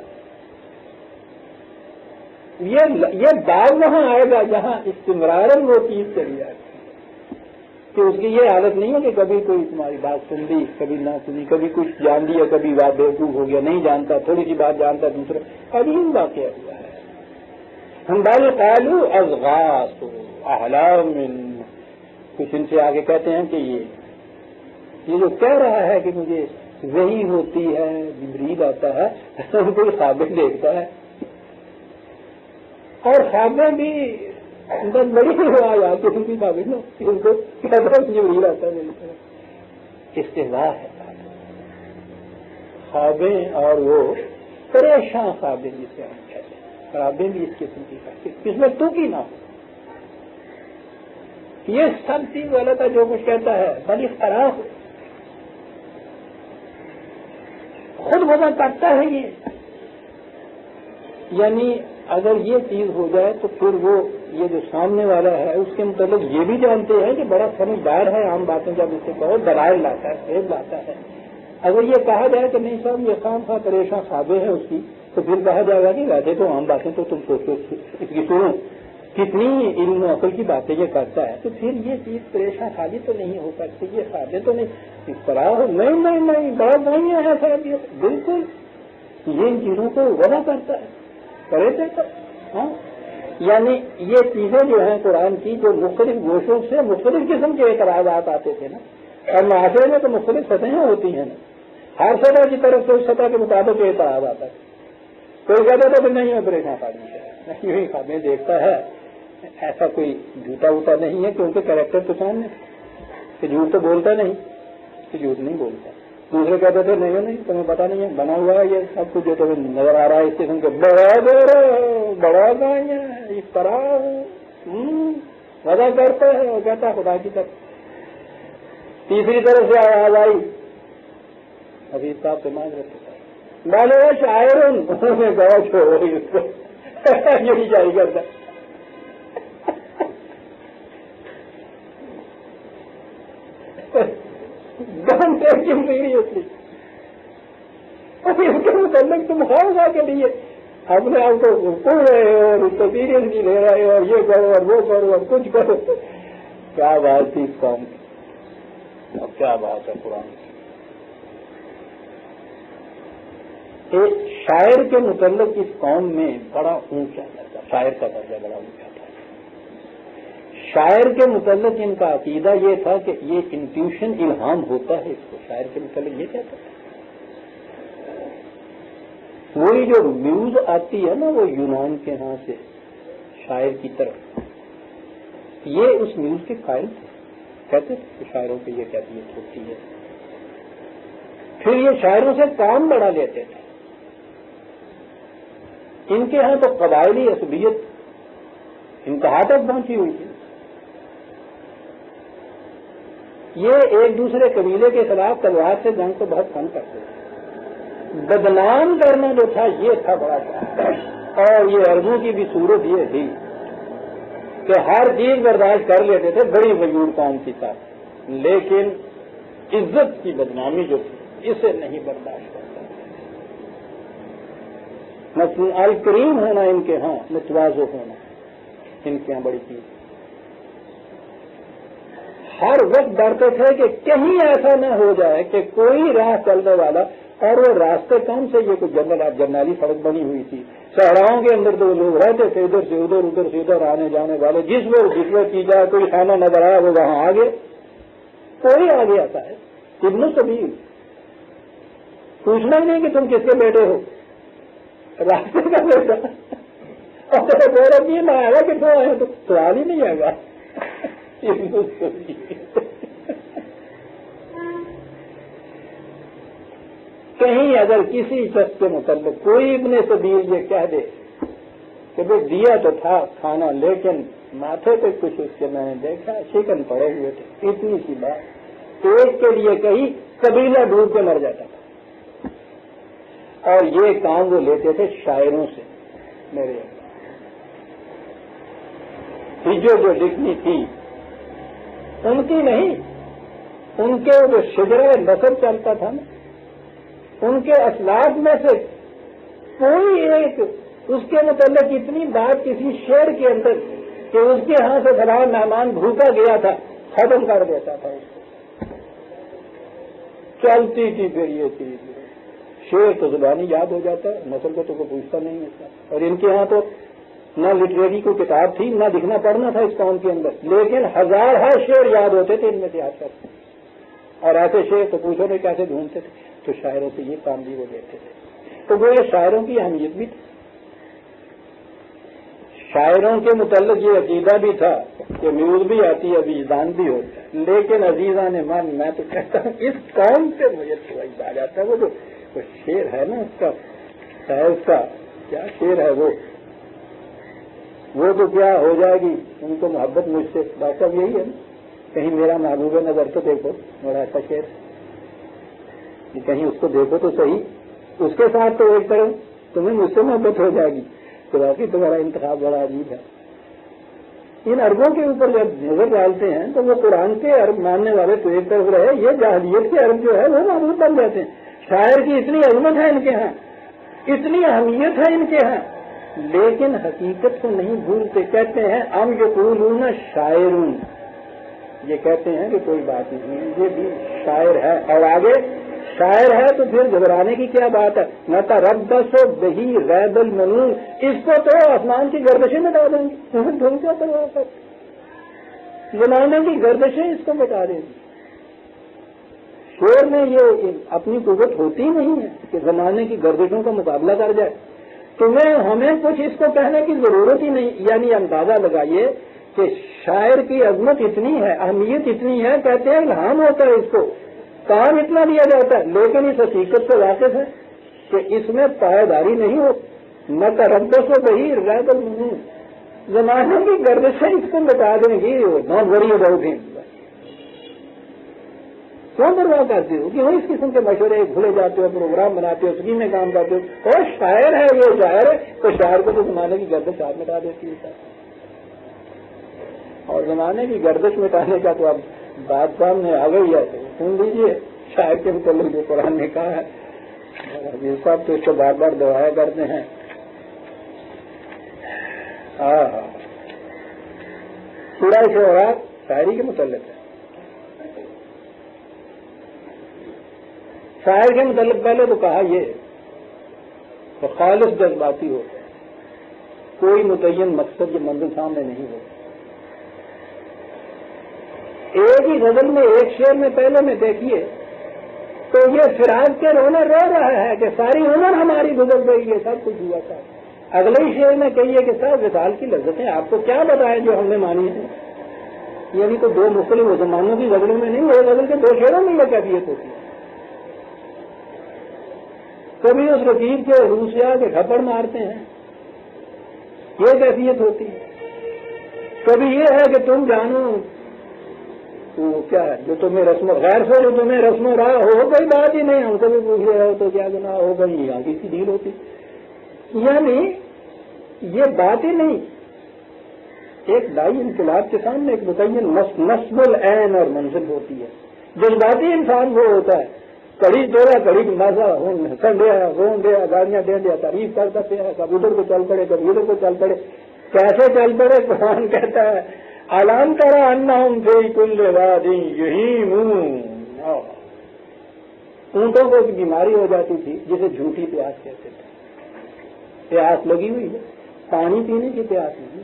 یہ بات وہاں آئے گا جہاں استمرارن وہ چیز چلی جائے گی، کہ اس کی یہ حالت نہیں ہے کہ کبھی کوئی تمہاری بات سن لی، کبھی نہ سنی، کبھی کچھ جان لیا، کبھی بات بیوقوف ہو گیا، نہیں جانتا، تھوڑی سی بات جانتا، دوسرے علیم واقعہ ہوا ہے۔ ہم بال قالو اضغاث احلام، کچھ ان سے آگے کہتے ہیں کہ یہ جو کہہ رہا ہے کہ مجھے وحی ہوتی ہے، جبریل آتا ہے، کوئی خوابیں دیکھتا ہے، اور خوابیں بھی بس بڑی ہوا جاتی ان کی خوابیں نا، ان کو کہتا ہے جبریل آتا ہے میری طرف، استہزاء ہے خوابیں، اور وہ پریشان خوابیں جسے ہم کہتے ہیں۔ خرابیں بھی اس قسم کی کرتی، اس میں تو کی نہ ہو. یہ سب چیز غلط ہے جو کچھ کہتا ہے، بل اختراع خود وضع کرتا ہے یہ. یعنی اگر یہ چیز ہو جائے تو پھر وہ یہ جو سامنے والا ہے اس کے متعلق یہ بھی جانتے ہیں کہ بڑا سمجھدار ہے، عام باتیں جب اسے کہو دلائل لاتا ہے، فیض لاتا ہے. اگر یہ کہا جائے کہ نہیں صاحب یہ خام خواہ پریشان خوابیں ہیں اس کی، تو پھر کہا جائے گا کہ ویسے تو عام باتیں تو تم سوچو اس کی سنو کتنی علم و عقل کی باتیں یہ کرتا ہے، تو پھر یہ چیز پریشان خالی تو نہیں ہو سکتی، یہ خوابیں تو نہیں اس طرح. نہیں بات نہیں ہے صاحب، یہ بالکل یہ ان چیزوں کو وضع کرتا ہے، کرے تھے تو ہاں. یعنی یہ چیزیں جو ہیں قرآن کی جو مختلف گوشوں سے مختلف قسم کے اعتراضات آتے تھے نا، اور معاشرے میں تو مختلف سطحیں ہوتی ہیں نا، ہر سطح کی طرف سے اس سطح کے مطابق اعتراض آتا ہے. کوئی کہتا تھا کہ نہیں ہے پریشان خالی ہے، نہیں ہوئی خوابیں دیکھتا ہے، ایسا کوئی جھوٹا ووٹا نہیں ہے کیونکہ کریکٹر تو سامنے کہ جھوٹ تو بولتا نہیں، کہ جھوٹ نہیں بولتا. دوسرے کہتے تھے نہیں تمہیں پتا نہیں ہے بنا ہوا ہے یہ سب کچھ جو تمہیں نظر آ رہا ہے اس قسم کے بڑا گائیں اس طرح وضع کرتا ہے اور کہتا ہے خدا کی طرف. تیسری طرف سے آواز آئی حفیظ صاحب سے مانگ رہے ڈالے شاعر انہوں نے کہا چھوڑو اس کو یہی جاری کرتا. سیریسلی اس کے متعلق تم خواہ کے لیے اپنے آپ کو پڑھ رہے ہو اور اس کو سیریسلی لے رہے ہو اور یہ کرو اور وہ کرو اور کچھ کرو. کیا بات تھی اس قوم کی اور کیا بات ہے قرآن کی. ایک شاعر کے متعلق اس قوم میں بڑا اونچا درجہ، شاعر کا درجہ بڑا اونچا تھا. شاعر کے متعلق ان کا عقیدہ یہ تھا کہ یہ انٹیوشن الہام ہوتا ہے اس کو. شاعر کے متعلق یہ کہتا تھا وہی جو میوز آتی ہے نا وہ یونان کے ہاں سے شاعر کی طرف، یہ اس میوز کے قائل تھے. کہتے تھے کہ شاعروں کی یہ کیفیت ہوتی ہے. پھر یہ شاعروں سے کام بڑھا لیتے تھے. ان کے ہاں تو قبائلی عصبیت انتہا تک پہنچی ہوئی تھی. یہ ایک دوسرے قبیلے کے خلاف تلوار سے جنگ کو بہت کم کرتے تھے. بدنام کرنا جو تھا یہ تھا بڑا شاعر. اور یہ عربوں کی بھی صورت یہ تھی کہ ہر چیز برداشت کر لیتے تھے بڑی وجود قوم کی ساتھ، لیکن عزت کی بدنامی جو تھی اسے نہیں برداشت کرتا. الکریم ہونا ان کے ہاں، متواضع ہونا ان کے ہاں بڑی چیز. ہر وقت ڈرتے تھے کہ کہیں ایسا نہ ہو جائے کہ کوئی راہ چلنے والا، اور وہ راستے کون سے، یہ کوئی جرنالی سڑک بنی ہوئی تھی، صحراؤں کے اندر تو لوگ رہتے تھے ادھر سے ادھر آنے جانے والے. جس وقت کی جائے کوئی خانہ نظر آیا وہ وہاں آگے، کوئی آگے آتا ہے. ابن السبیل پوچھنا ہی نہیں کہ تم کس کے بیٹے ہو، راستے کا بیٹا. اور غورت یہ نہ آئے گا کہ تو آئے تو سوال ہی نہیں آئے گا. کہیں اگر کسی شخص کے متعلق کوئی ابن سبیل یہ کہہ دے کہ بھائی دیا تو تھا کھانا لیکن ماتھے پہ کچھ اس کے میں نے دیکھا شکن پڑے ہوئے تھے، اتنی سی بات ایک کے لیے کہی قبیلہ ڈوب کے مر جاتا تھا. اور یہ کام وہ لیتے تھے شاعروں سے. میرے جو لکھنی تھی ان کی نہیں، ان کے جو شجرہ نسب چلتا تھا نا، ان کے اسلاف میں سے کوئی ایک اس کے متعلق اتنی بات کسی شعر کے اندر کہ اس کے ہاں سے فلاں مہمان بھوکا گیا تھا ختم کر دیتا تھا اس کو. چلتی تھی پھر یہ چیز. شعر تو زبانی یاد ہو جاتا ہے، نسل کو تو کوئی پوچھتا نہیں ہے. اور ان کے ہاں تو نہ لٹریری کوئی کتاب تھی نہ لکھنا پڑھنا تھا اس قوم کے اندر، لیکن ہزار شعر یاد ہوتے تھے ان میں سے آج تک. اور ایسے شعر تو پوچھو نہیں کیسے ڈھونڈتے تھے. تو شاعروں سے یہ کام بھی وہ دیتے تھے. تو وہ یہ شاعروں کی اہمیت بھی تھی. شاعروں کے متعلق یہ عقیدہ بھی تھا کہ میوز بھی آتی ہے وجدان بھی ہوتا ہے. لیکن عزیزان من میں تو کہتا ہوں اس قوم سے مجھے تو آ جاتا ہے وہ جو شعر ہے نا اس کا شاعر کا کیا شعر ہے وہ وہ تو کیا ہو جائے گی ان کو محبت مجھ سے، بات اب یہی ہے نا، کہیں میرا محبوب نظر تو دیکھو، بڑا اچھا شعر، کہیں اس کو دیکھو تو صحیح، اس کے ساتھ تو ایک طرح تمہیں مجھ سے محبت ہو جائے گی، تو باقی تمہارا انتخاب بڑا عجیب ہے۔ ان عربوں کے اوپر جب نظر ڈالتے ہیں تو وہ قرآن کے عرب ماننے والے تو ایک طرف رہے، یہ جاہلیت کے عرب جو ہے وہ معبود بن جاتے ہیں۔ شاعر کی اتنی عظمت ہے ان کے ہاں، اتنی اہمیت ہے ان کے ہاں، لیکن حقیقت کو نہیں بھولتے، کہتے ہیں ام یقولون شاعرون، یہ کہتے ہیں کہ کوئی بات نہیں، یہ بھی شاعر ہے، اور آگے شاعر ہے تو پھر گھبرانے کی کیا بات ہے، نتربص بہ ریب المنون، اس کو تو آسمان کی گردشیں مٹا دیں گے، تم کیا پرواہ کرتے، زمانے کی گردشیں اس کو مٹا دیں گی۔ شعر میں یہ اپنی قوت ہوتی نہیں ہے کہ زمانے کی گردشوں کا مقابلہ کر جائے، تمہیں ہمیں کچھ اس کو کہنے کی ضرورت ہی نہیں، یعنی اندازہ لگائیے کہ شاعر کی عظمت اتنی ہے، اہمیت اتنی ہے، کہتے ہیں الہام ہوتا ہے اس کو، کام اتنا دیا جاتا ہے، لیکن اس حقیقت سے واقف ہے کہ اس میں پائیداری نہیں ہو، نتربص بہ ریب المنون، زمانے کی گردشیں اس کو بتا دیں گی، ناٹ وری اباؤٹ ہم، کیوں پرواہ کرتے ہو، کیوں اس قسم کے مشورے بھولے جاتے ہو، پروگرام بناتے ہو، اسکیمیں کام کرتے ہو، اور شاعر ہے یہ شاعر ہے، تو شاعر کو تو زمانے کی گردش آپ مٹا دیتی ہے، اور زمانے کی گردش مٹانے کا تو اب بات سامنے آ گئی ہے، تو سن لیجیے شاعر کے متعلق جو قرآن نے کہا ہے، یہ سب تو اس کو بار بار دعایا کرتے ہیں۔ سورہ شعراء شاعری کے متعلق ہے، شاعر کے متعلق پہلے تو کہا یہ کہ خالص جذباتی ہو، کوئی متعین مقصد یا منزل سامنے نہیں ہو۔ ایک ہی غزل میں ایک شعر میں پہلے میں دیکھیے تو یہ فراق کے رونے رو رہا ہے کہ ساری عمر ہماری گزر گئی ہے، سب کچھ ہوا تھا۔ اگلے ہی شعر میں کہیے کہ سب وصال کی لذتیں آپ کو کیا بتائیں جو ہم نے مانی ہیں، یعنی تو دو مختلف زمانوں کی غزلوں میں نہیں، ایک غزل کے دو شعروں میں یہ کیفیت ہوتی ہے۔ کبھی اس رقیب کے روح سے آ کے تھپڑ مارتے ہیں، یہ کیفیت ہوتی ہے، کبھی یہ ہے کہ تم جانو تو کیا ہے جو تمہیں رسم غیر سے جو تمہیں رسم و راہ ہو کوئی بات ہی نہیں، ہم سے بھی پوچھ رہے ہو تو کیا گناہ ہو گئی، یہاں کی سی ڈیل ہوتی، یعنی یہ بات ہی نہیں۔ ایک دائی انقلاب کے سامنے ایک متعین نصب العین اور منزل ہوتی ہے، جذباتی انسان وہ ہوتا ہے، کڑی توڑا کڑی مزہ ہنسن دیا رون دیا گاڑیاں دے دیا تعریف کرتا پیا، کبھی ادھر کو چل پڑے کبھی ادھر کو چل پڑے، کیسے چل پڑے قرآن کہتا ہے علام کرا انہم فی کل وادی یہیمون، اونٹوں کو ایک بیماری ہو جاتی تھی جسے جھوٹی پیاس کہتے تھے، پیاس لگی ہوئی ہے، پانی پینے کی پیاس نہیں،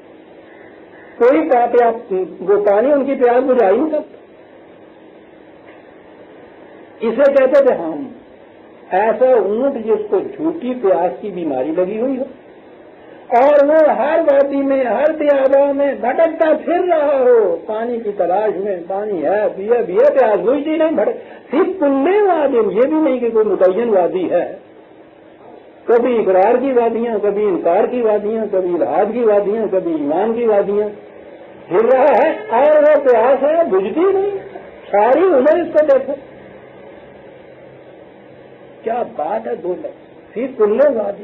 کوئی وہ پانی ان کی پیاس بجھا ہی نہیں سکتا، اسے کہتے تھے ہم، ایسا اونٹ جس کو جھوٹی پیاس کی بیماری لگی ہوئی ہو اور وہ ہر وادی میں ہر دیابا میں بھٹکتا پھر رہا ہو پانی کی تلاش میں، پانی ہے پیے پیاس بجھتی نہیں، صرف کلے وادی، یہ بھی نہیں کہ کوئی متعین وادی ہے، کبھی اقرار کی وادیاں، کبھی انکار کی وادیاں، کبھی الحاد کی وادیاں، کبھی ایمان کی وادیاں پھر رہا ہے، اور وہ پیاس ہے بجھتی نہیں، ساری عمر اس کو دیکھو، کیا بات ہے، دو لفظ صرف کلے وادی،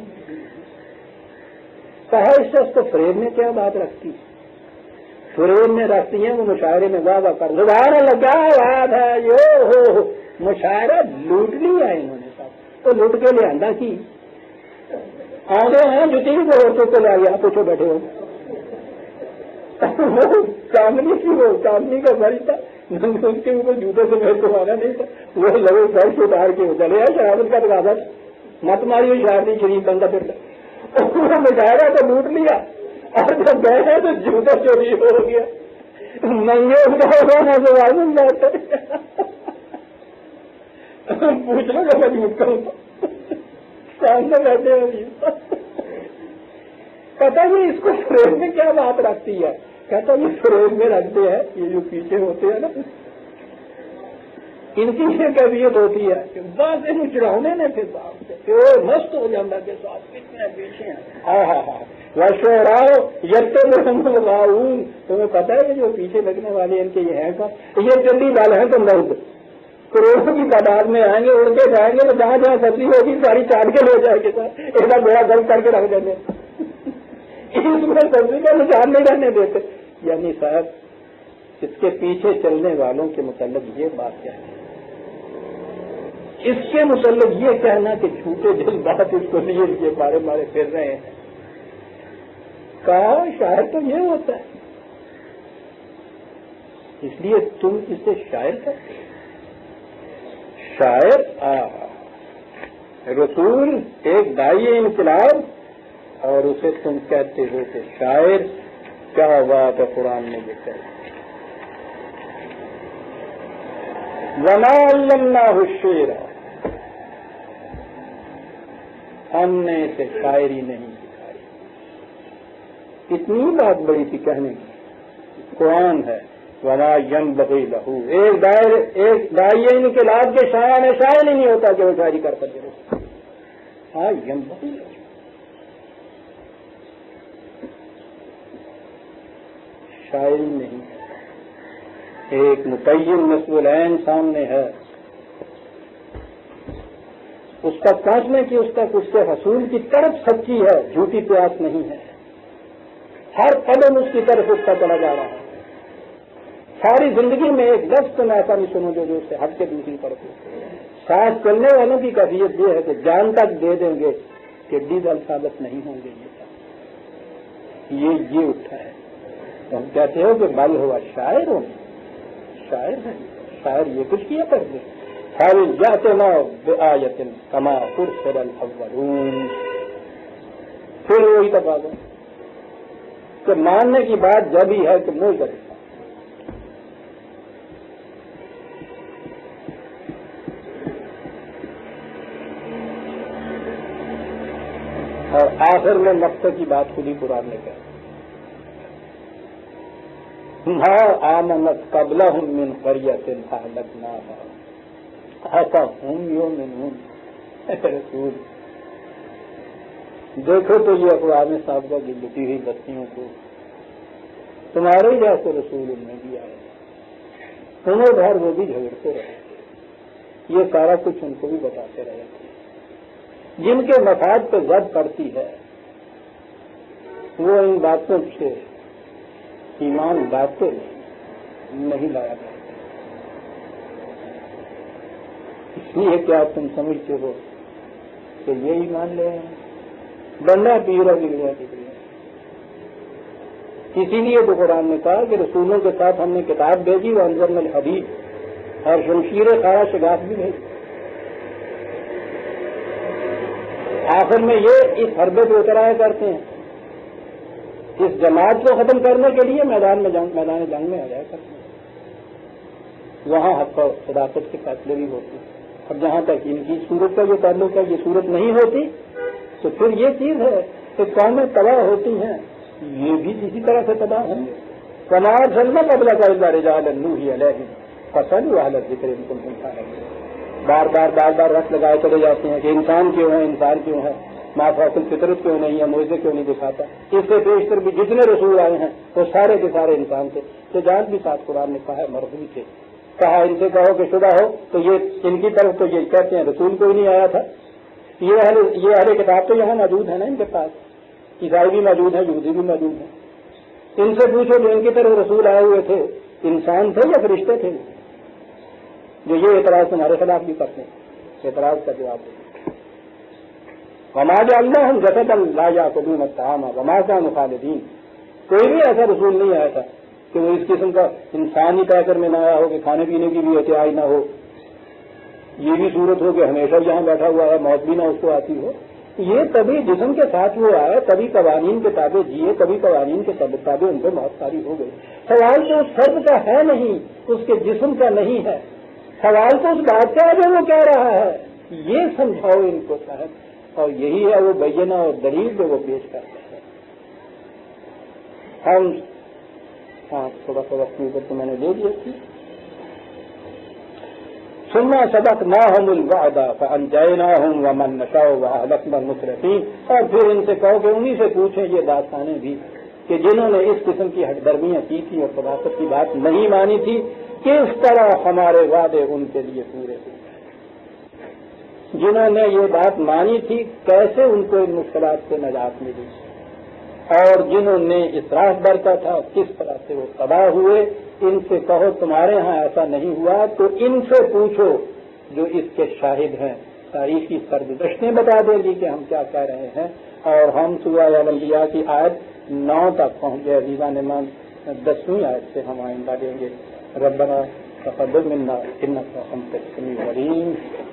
کہا اس سے اس کو فریب میں کیا بات رکھتی ہے، فریب میں رکھتی ہیں وہ مشاعرے میں واہ واہ کر دوبارہ لگا بات ہے، یو ہو مشاعرہ لوٹ لیا انہوں نے سب تو لوٹ کے لے آندہ کی آگے ہیں جتی کو عورتوں کو لے آیا، پوچھو بیٹھے ہو چاندنی کی وہ چاندنی کا گھر تھا، اس کے اوپر جوتے سے میرے کو مانا نہیں تھا، وہ لگے گھر سے اتار کے چلے شہادت کا تقاضا مت ماری ہوئی شہادی شریف بندہ پھر مشاعرہ تو لوٹ لیا، اور جب گئے تو جوتا چوری ہو گیا، ننگے ہونا سے معلوم بات ہے، پوچھ لو کہ میں جھوٹ کروں سامنے بیٹھے ہوئی پتا نہیں اس کو فریب میں کیا بات رکھتی ہے، کہتا یہ فریب میں رکھتے ہیں، یہ جو پیچھے ہوتے ہیں نا ان کی یہ کیفیت ہوتی ہے کہ بس ان چڑھانے نے پھر باپ سے مست ہو جاتا کہ صاحب کتنے پیچھے ہیں، ہاں ہاں ہاں وشعراء یتبعهم، تمہیں پتا ہے کہ جو پیچھے لگنے والے ان کے یہ ہیں کون؟ یہ چندی لال ہیں تو مرد کروڑوں کی تعداد میں آئیں گے، اڑ کے جائیں گے، تو جہاں جہاں سبزی ہوگی ساری چاٹ کے لے جائیں گے سر، ایک بار بڑا گرم کر کے رکھ دیں گے، اس میں سبزی کا نشان نہیں رہنے دیتے۔ یعنی صاحب اس کے پیچھے چلنے والوں کے متعلق یہ بات کیا ہے، اس کے متعلق یہ کہنا کہ جھوٹے جذبات اس کو لیے یہ مارے مارے پھر رہے ہیں، کہا شاعر تو یہ ہوتا ہے، اس لیے تم اسے شاعر کہتے ہو۔ شاعر رسول ایک داعی انقلاب اور اسے تم کہتے ہو کہ شاعر، کیا بات ہے قرآن میں یہ کہا وَمَا عَلَّمْنَاهُ الشِّعْرَ، ہم نے اسے شاعری نہیں سکھائی۔ اتنی بات بڑی تھی کہنے کی، قرآن ہے وَمَا يَنبَغِي لَهُ، ایک داعی انقلاب کے شاعر میں شاعر ہی نہیں ہوتا کہ وہ شاعری کر سکے۔ ہاں ينبغي لَهُ، شاعری نہیں ہے۔ ایک متعین نصب العین سامنے ہے، اس کا پہنچنے کی اس تک اس کے حصول کی طرف سچی ہے، جھوٹی پیاس نہیں ہے، ہر قدم اس کی طرف اس کا چلا جا رہا ہے۔ ساری زندگی میں ایک لفظ تم ایسا نہیں سنو جو اس سے ہٹ کے دوسری طرف ہو۔ سانس چلنے والوں کی کیفیت یہ ہے کہ جان تک دے دیں گے کہ ڈیزل ثابت نہیں ہوں گے، یہ اٹھا ہے۔ ہم کہتے ہو کہ بل ہوا شاعر ہوں، شاعر ہے، شاعر یہ کچھ کیا کر دے حال یاتنا بآیۃ کما ارسل الاولون، پھر وہی تقاضا کہ ماننے کی بات جب ہی ہے کہ منہ کر، اور آخر میں مقصد کی بات خود ہی قرآن نے کہا مَا آمَنَتْ قَبْلَهُمْ مِنْ قَرْيَةٍ أَهْلَكْنَاهَا أَفَهُمْ يُؤْمِنُونَ۔ رسول دیکھو تو یہ اقوام سابقہ کی لٹی ہوئی بستیوں کو، تمہارے جیسے رسول ان میں بھی آئے، انہیں بھر وہ بھی جھگڑتے رہے، یہ سارا کچھ ان کو بھی بتاتے رہے، جن کے مفاد پہ زد پڑتی ہے وہ ان باتوں سے ایمان لاتے نہیں لایا کرتے۔ اس لیے کیا تم سمجھتے ہو کہ یہ ایمان لے ہیں؟ بندہ پیرا بگڑیا بگڑیا، اسی لیے تو قرآن نے کہا کہ رسولوں کے ساتھ ہم نے کتاب بھیجی وہ انزلنا الحدید، اور شمشیر خارا شگاف بھی بھیجی۔ آخر میں یہ اس حربے پہ اتر آیا کرتے ہیں، اس جماعت کو ختم کرنے کے لیے میدان جنگ میں آ جایا کرتے ہیں، وہاں حق و صداقت کے فیصلے بھی ہوتے ہیں۔ اور جہاں تک ان کی صورت کا یہ تعلق ہے، یہ صورت نہیں ہوتی تو پھر یہ چیز ہے کہ قومیں تباہ ہوتی ہیں، یہ بھی اسی طرح سے تباہ ہیں۔ کمار سلم قبل کا رجال نوحی علیہ فصلوا علی الذکر ان کنتم فاعلین، بار بار رکھ لگائے چلے جاتے ہیں کہ انسان کیوں ہے، انسان کیوں ہے، ما فوق الفطرت کیوں نہیں ہے، معجزے کیوں نہیں دکھاتا۔ اس سے پیشتر بھی جتنے رسول آئے ہیں وہ سارے کے سارے انسان تھے، تو جان بھی ساتھ قرآن نے کہا ہے مرضی تھے، کہا ان سے کہو کہ شدہ ہو تو یہ ان کی طرف تو یہ کہتے ہیں رسول کوئی نہیں آیا تھا، یہ اہل کتاب تو یہاں موجود ہے نا، ان کے پاس عیسائی بھی موجود ہیں، یہودی بھی موجود ہیں، ان سے پوچھو جو ان کی طرف رسول آئے ہوئے تھے انسان تھے یا فرشتے تھے، جو یہ اعتراض تمہارے خلاف بھی کرتے ہیں، اعتراض کا جواب دیں۔ وما جعلناهم جسدا لا يأكلون الطعام وما كانوا خالدين، کوئی بھی ایسا رسول نہیں آیا تھا کہ وہ اس قسم کا انسان ہی طے کر میں نہ آیا ہو کہ کھانے پینے کی بھی احتیاج نہ ہو، یہ بھی صورت ہو کہ ہمیشہ یہاں بیٹھا ہوا ہے، موت بھی نہ اس کو آتی ہو۔ یہ تبھی جسم کے ساتھ وہ آئے، تبھی قوانین کے تابع جیے، تبھی قوانین کے تابع ان کو موت ساری ہو گئی۔ سوال تو اس فرد کا ہے نہیں، اس کے جسم کا نہیں ہے، سوال تو اس بات کا ہے جو وہ کہہ رہا ہے، یہ سمجھاؤ ان کو صاحب، اور یہی ہے وہ بینہ اور دلیل جو وہ پیش کرتے ہیں۔ ہم تھوڑا سا وقت اوپر تو میں نے لے لیا تھی۔ ثم صدقناهم الوعد فانجیناهم ومن نشاء واهلكنا المسرفین. اور پھر ان سے کہو کہ انہی سے پوچھیں یہ داستانیں بھی کہ جنہوں نے اس قسم کی ہٹ درمیاں کی تھی اور صداقت کی بات نہیں مانی تھی، کس طرح ہمارے وعدے ان کے لیے پورے ہوئے. جنہوں نے یہ بات مانی تھی کیسے ان کو ان مشکلات سے نجات ملی، اور جنہوں نے اسراف برتا تھا کس طرح سے وہ تباہ ہوئے. ان سے کہو تمہارے ہاں ایسا نہیں ہوا تو ان سے پوچھو جو اس کے شاہد ہیں. تاریخی سرگزشتیں بتا دیں گی کہ ہم کیا کہہ رہے ہیں. اور ہم سورہ الانبیاء کی آیت 9 تک پہنچ گئے. عزیزان ایمان 10ویں آیت سے ہم آئندہ دیں گے. ربنا تقبل منا انک انت السمیع العلیم.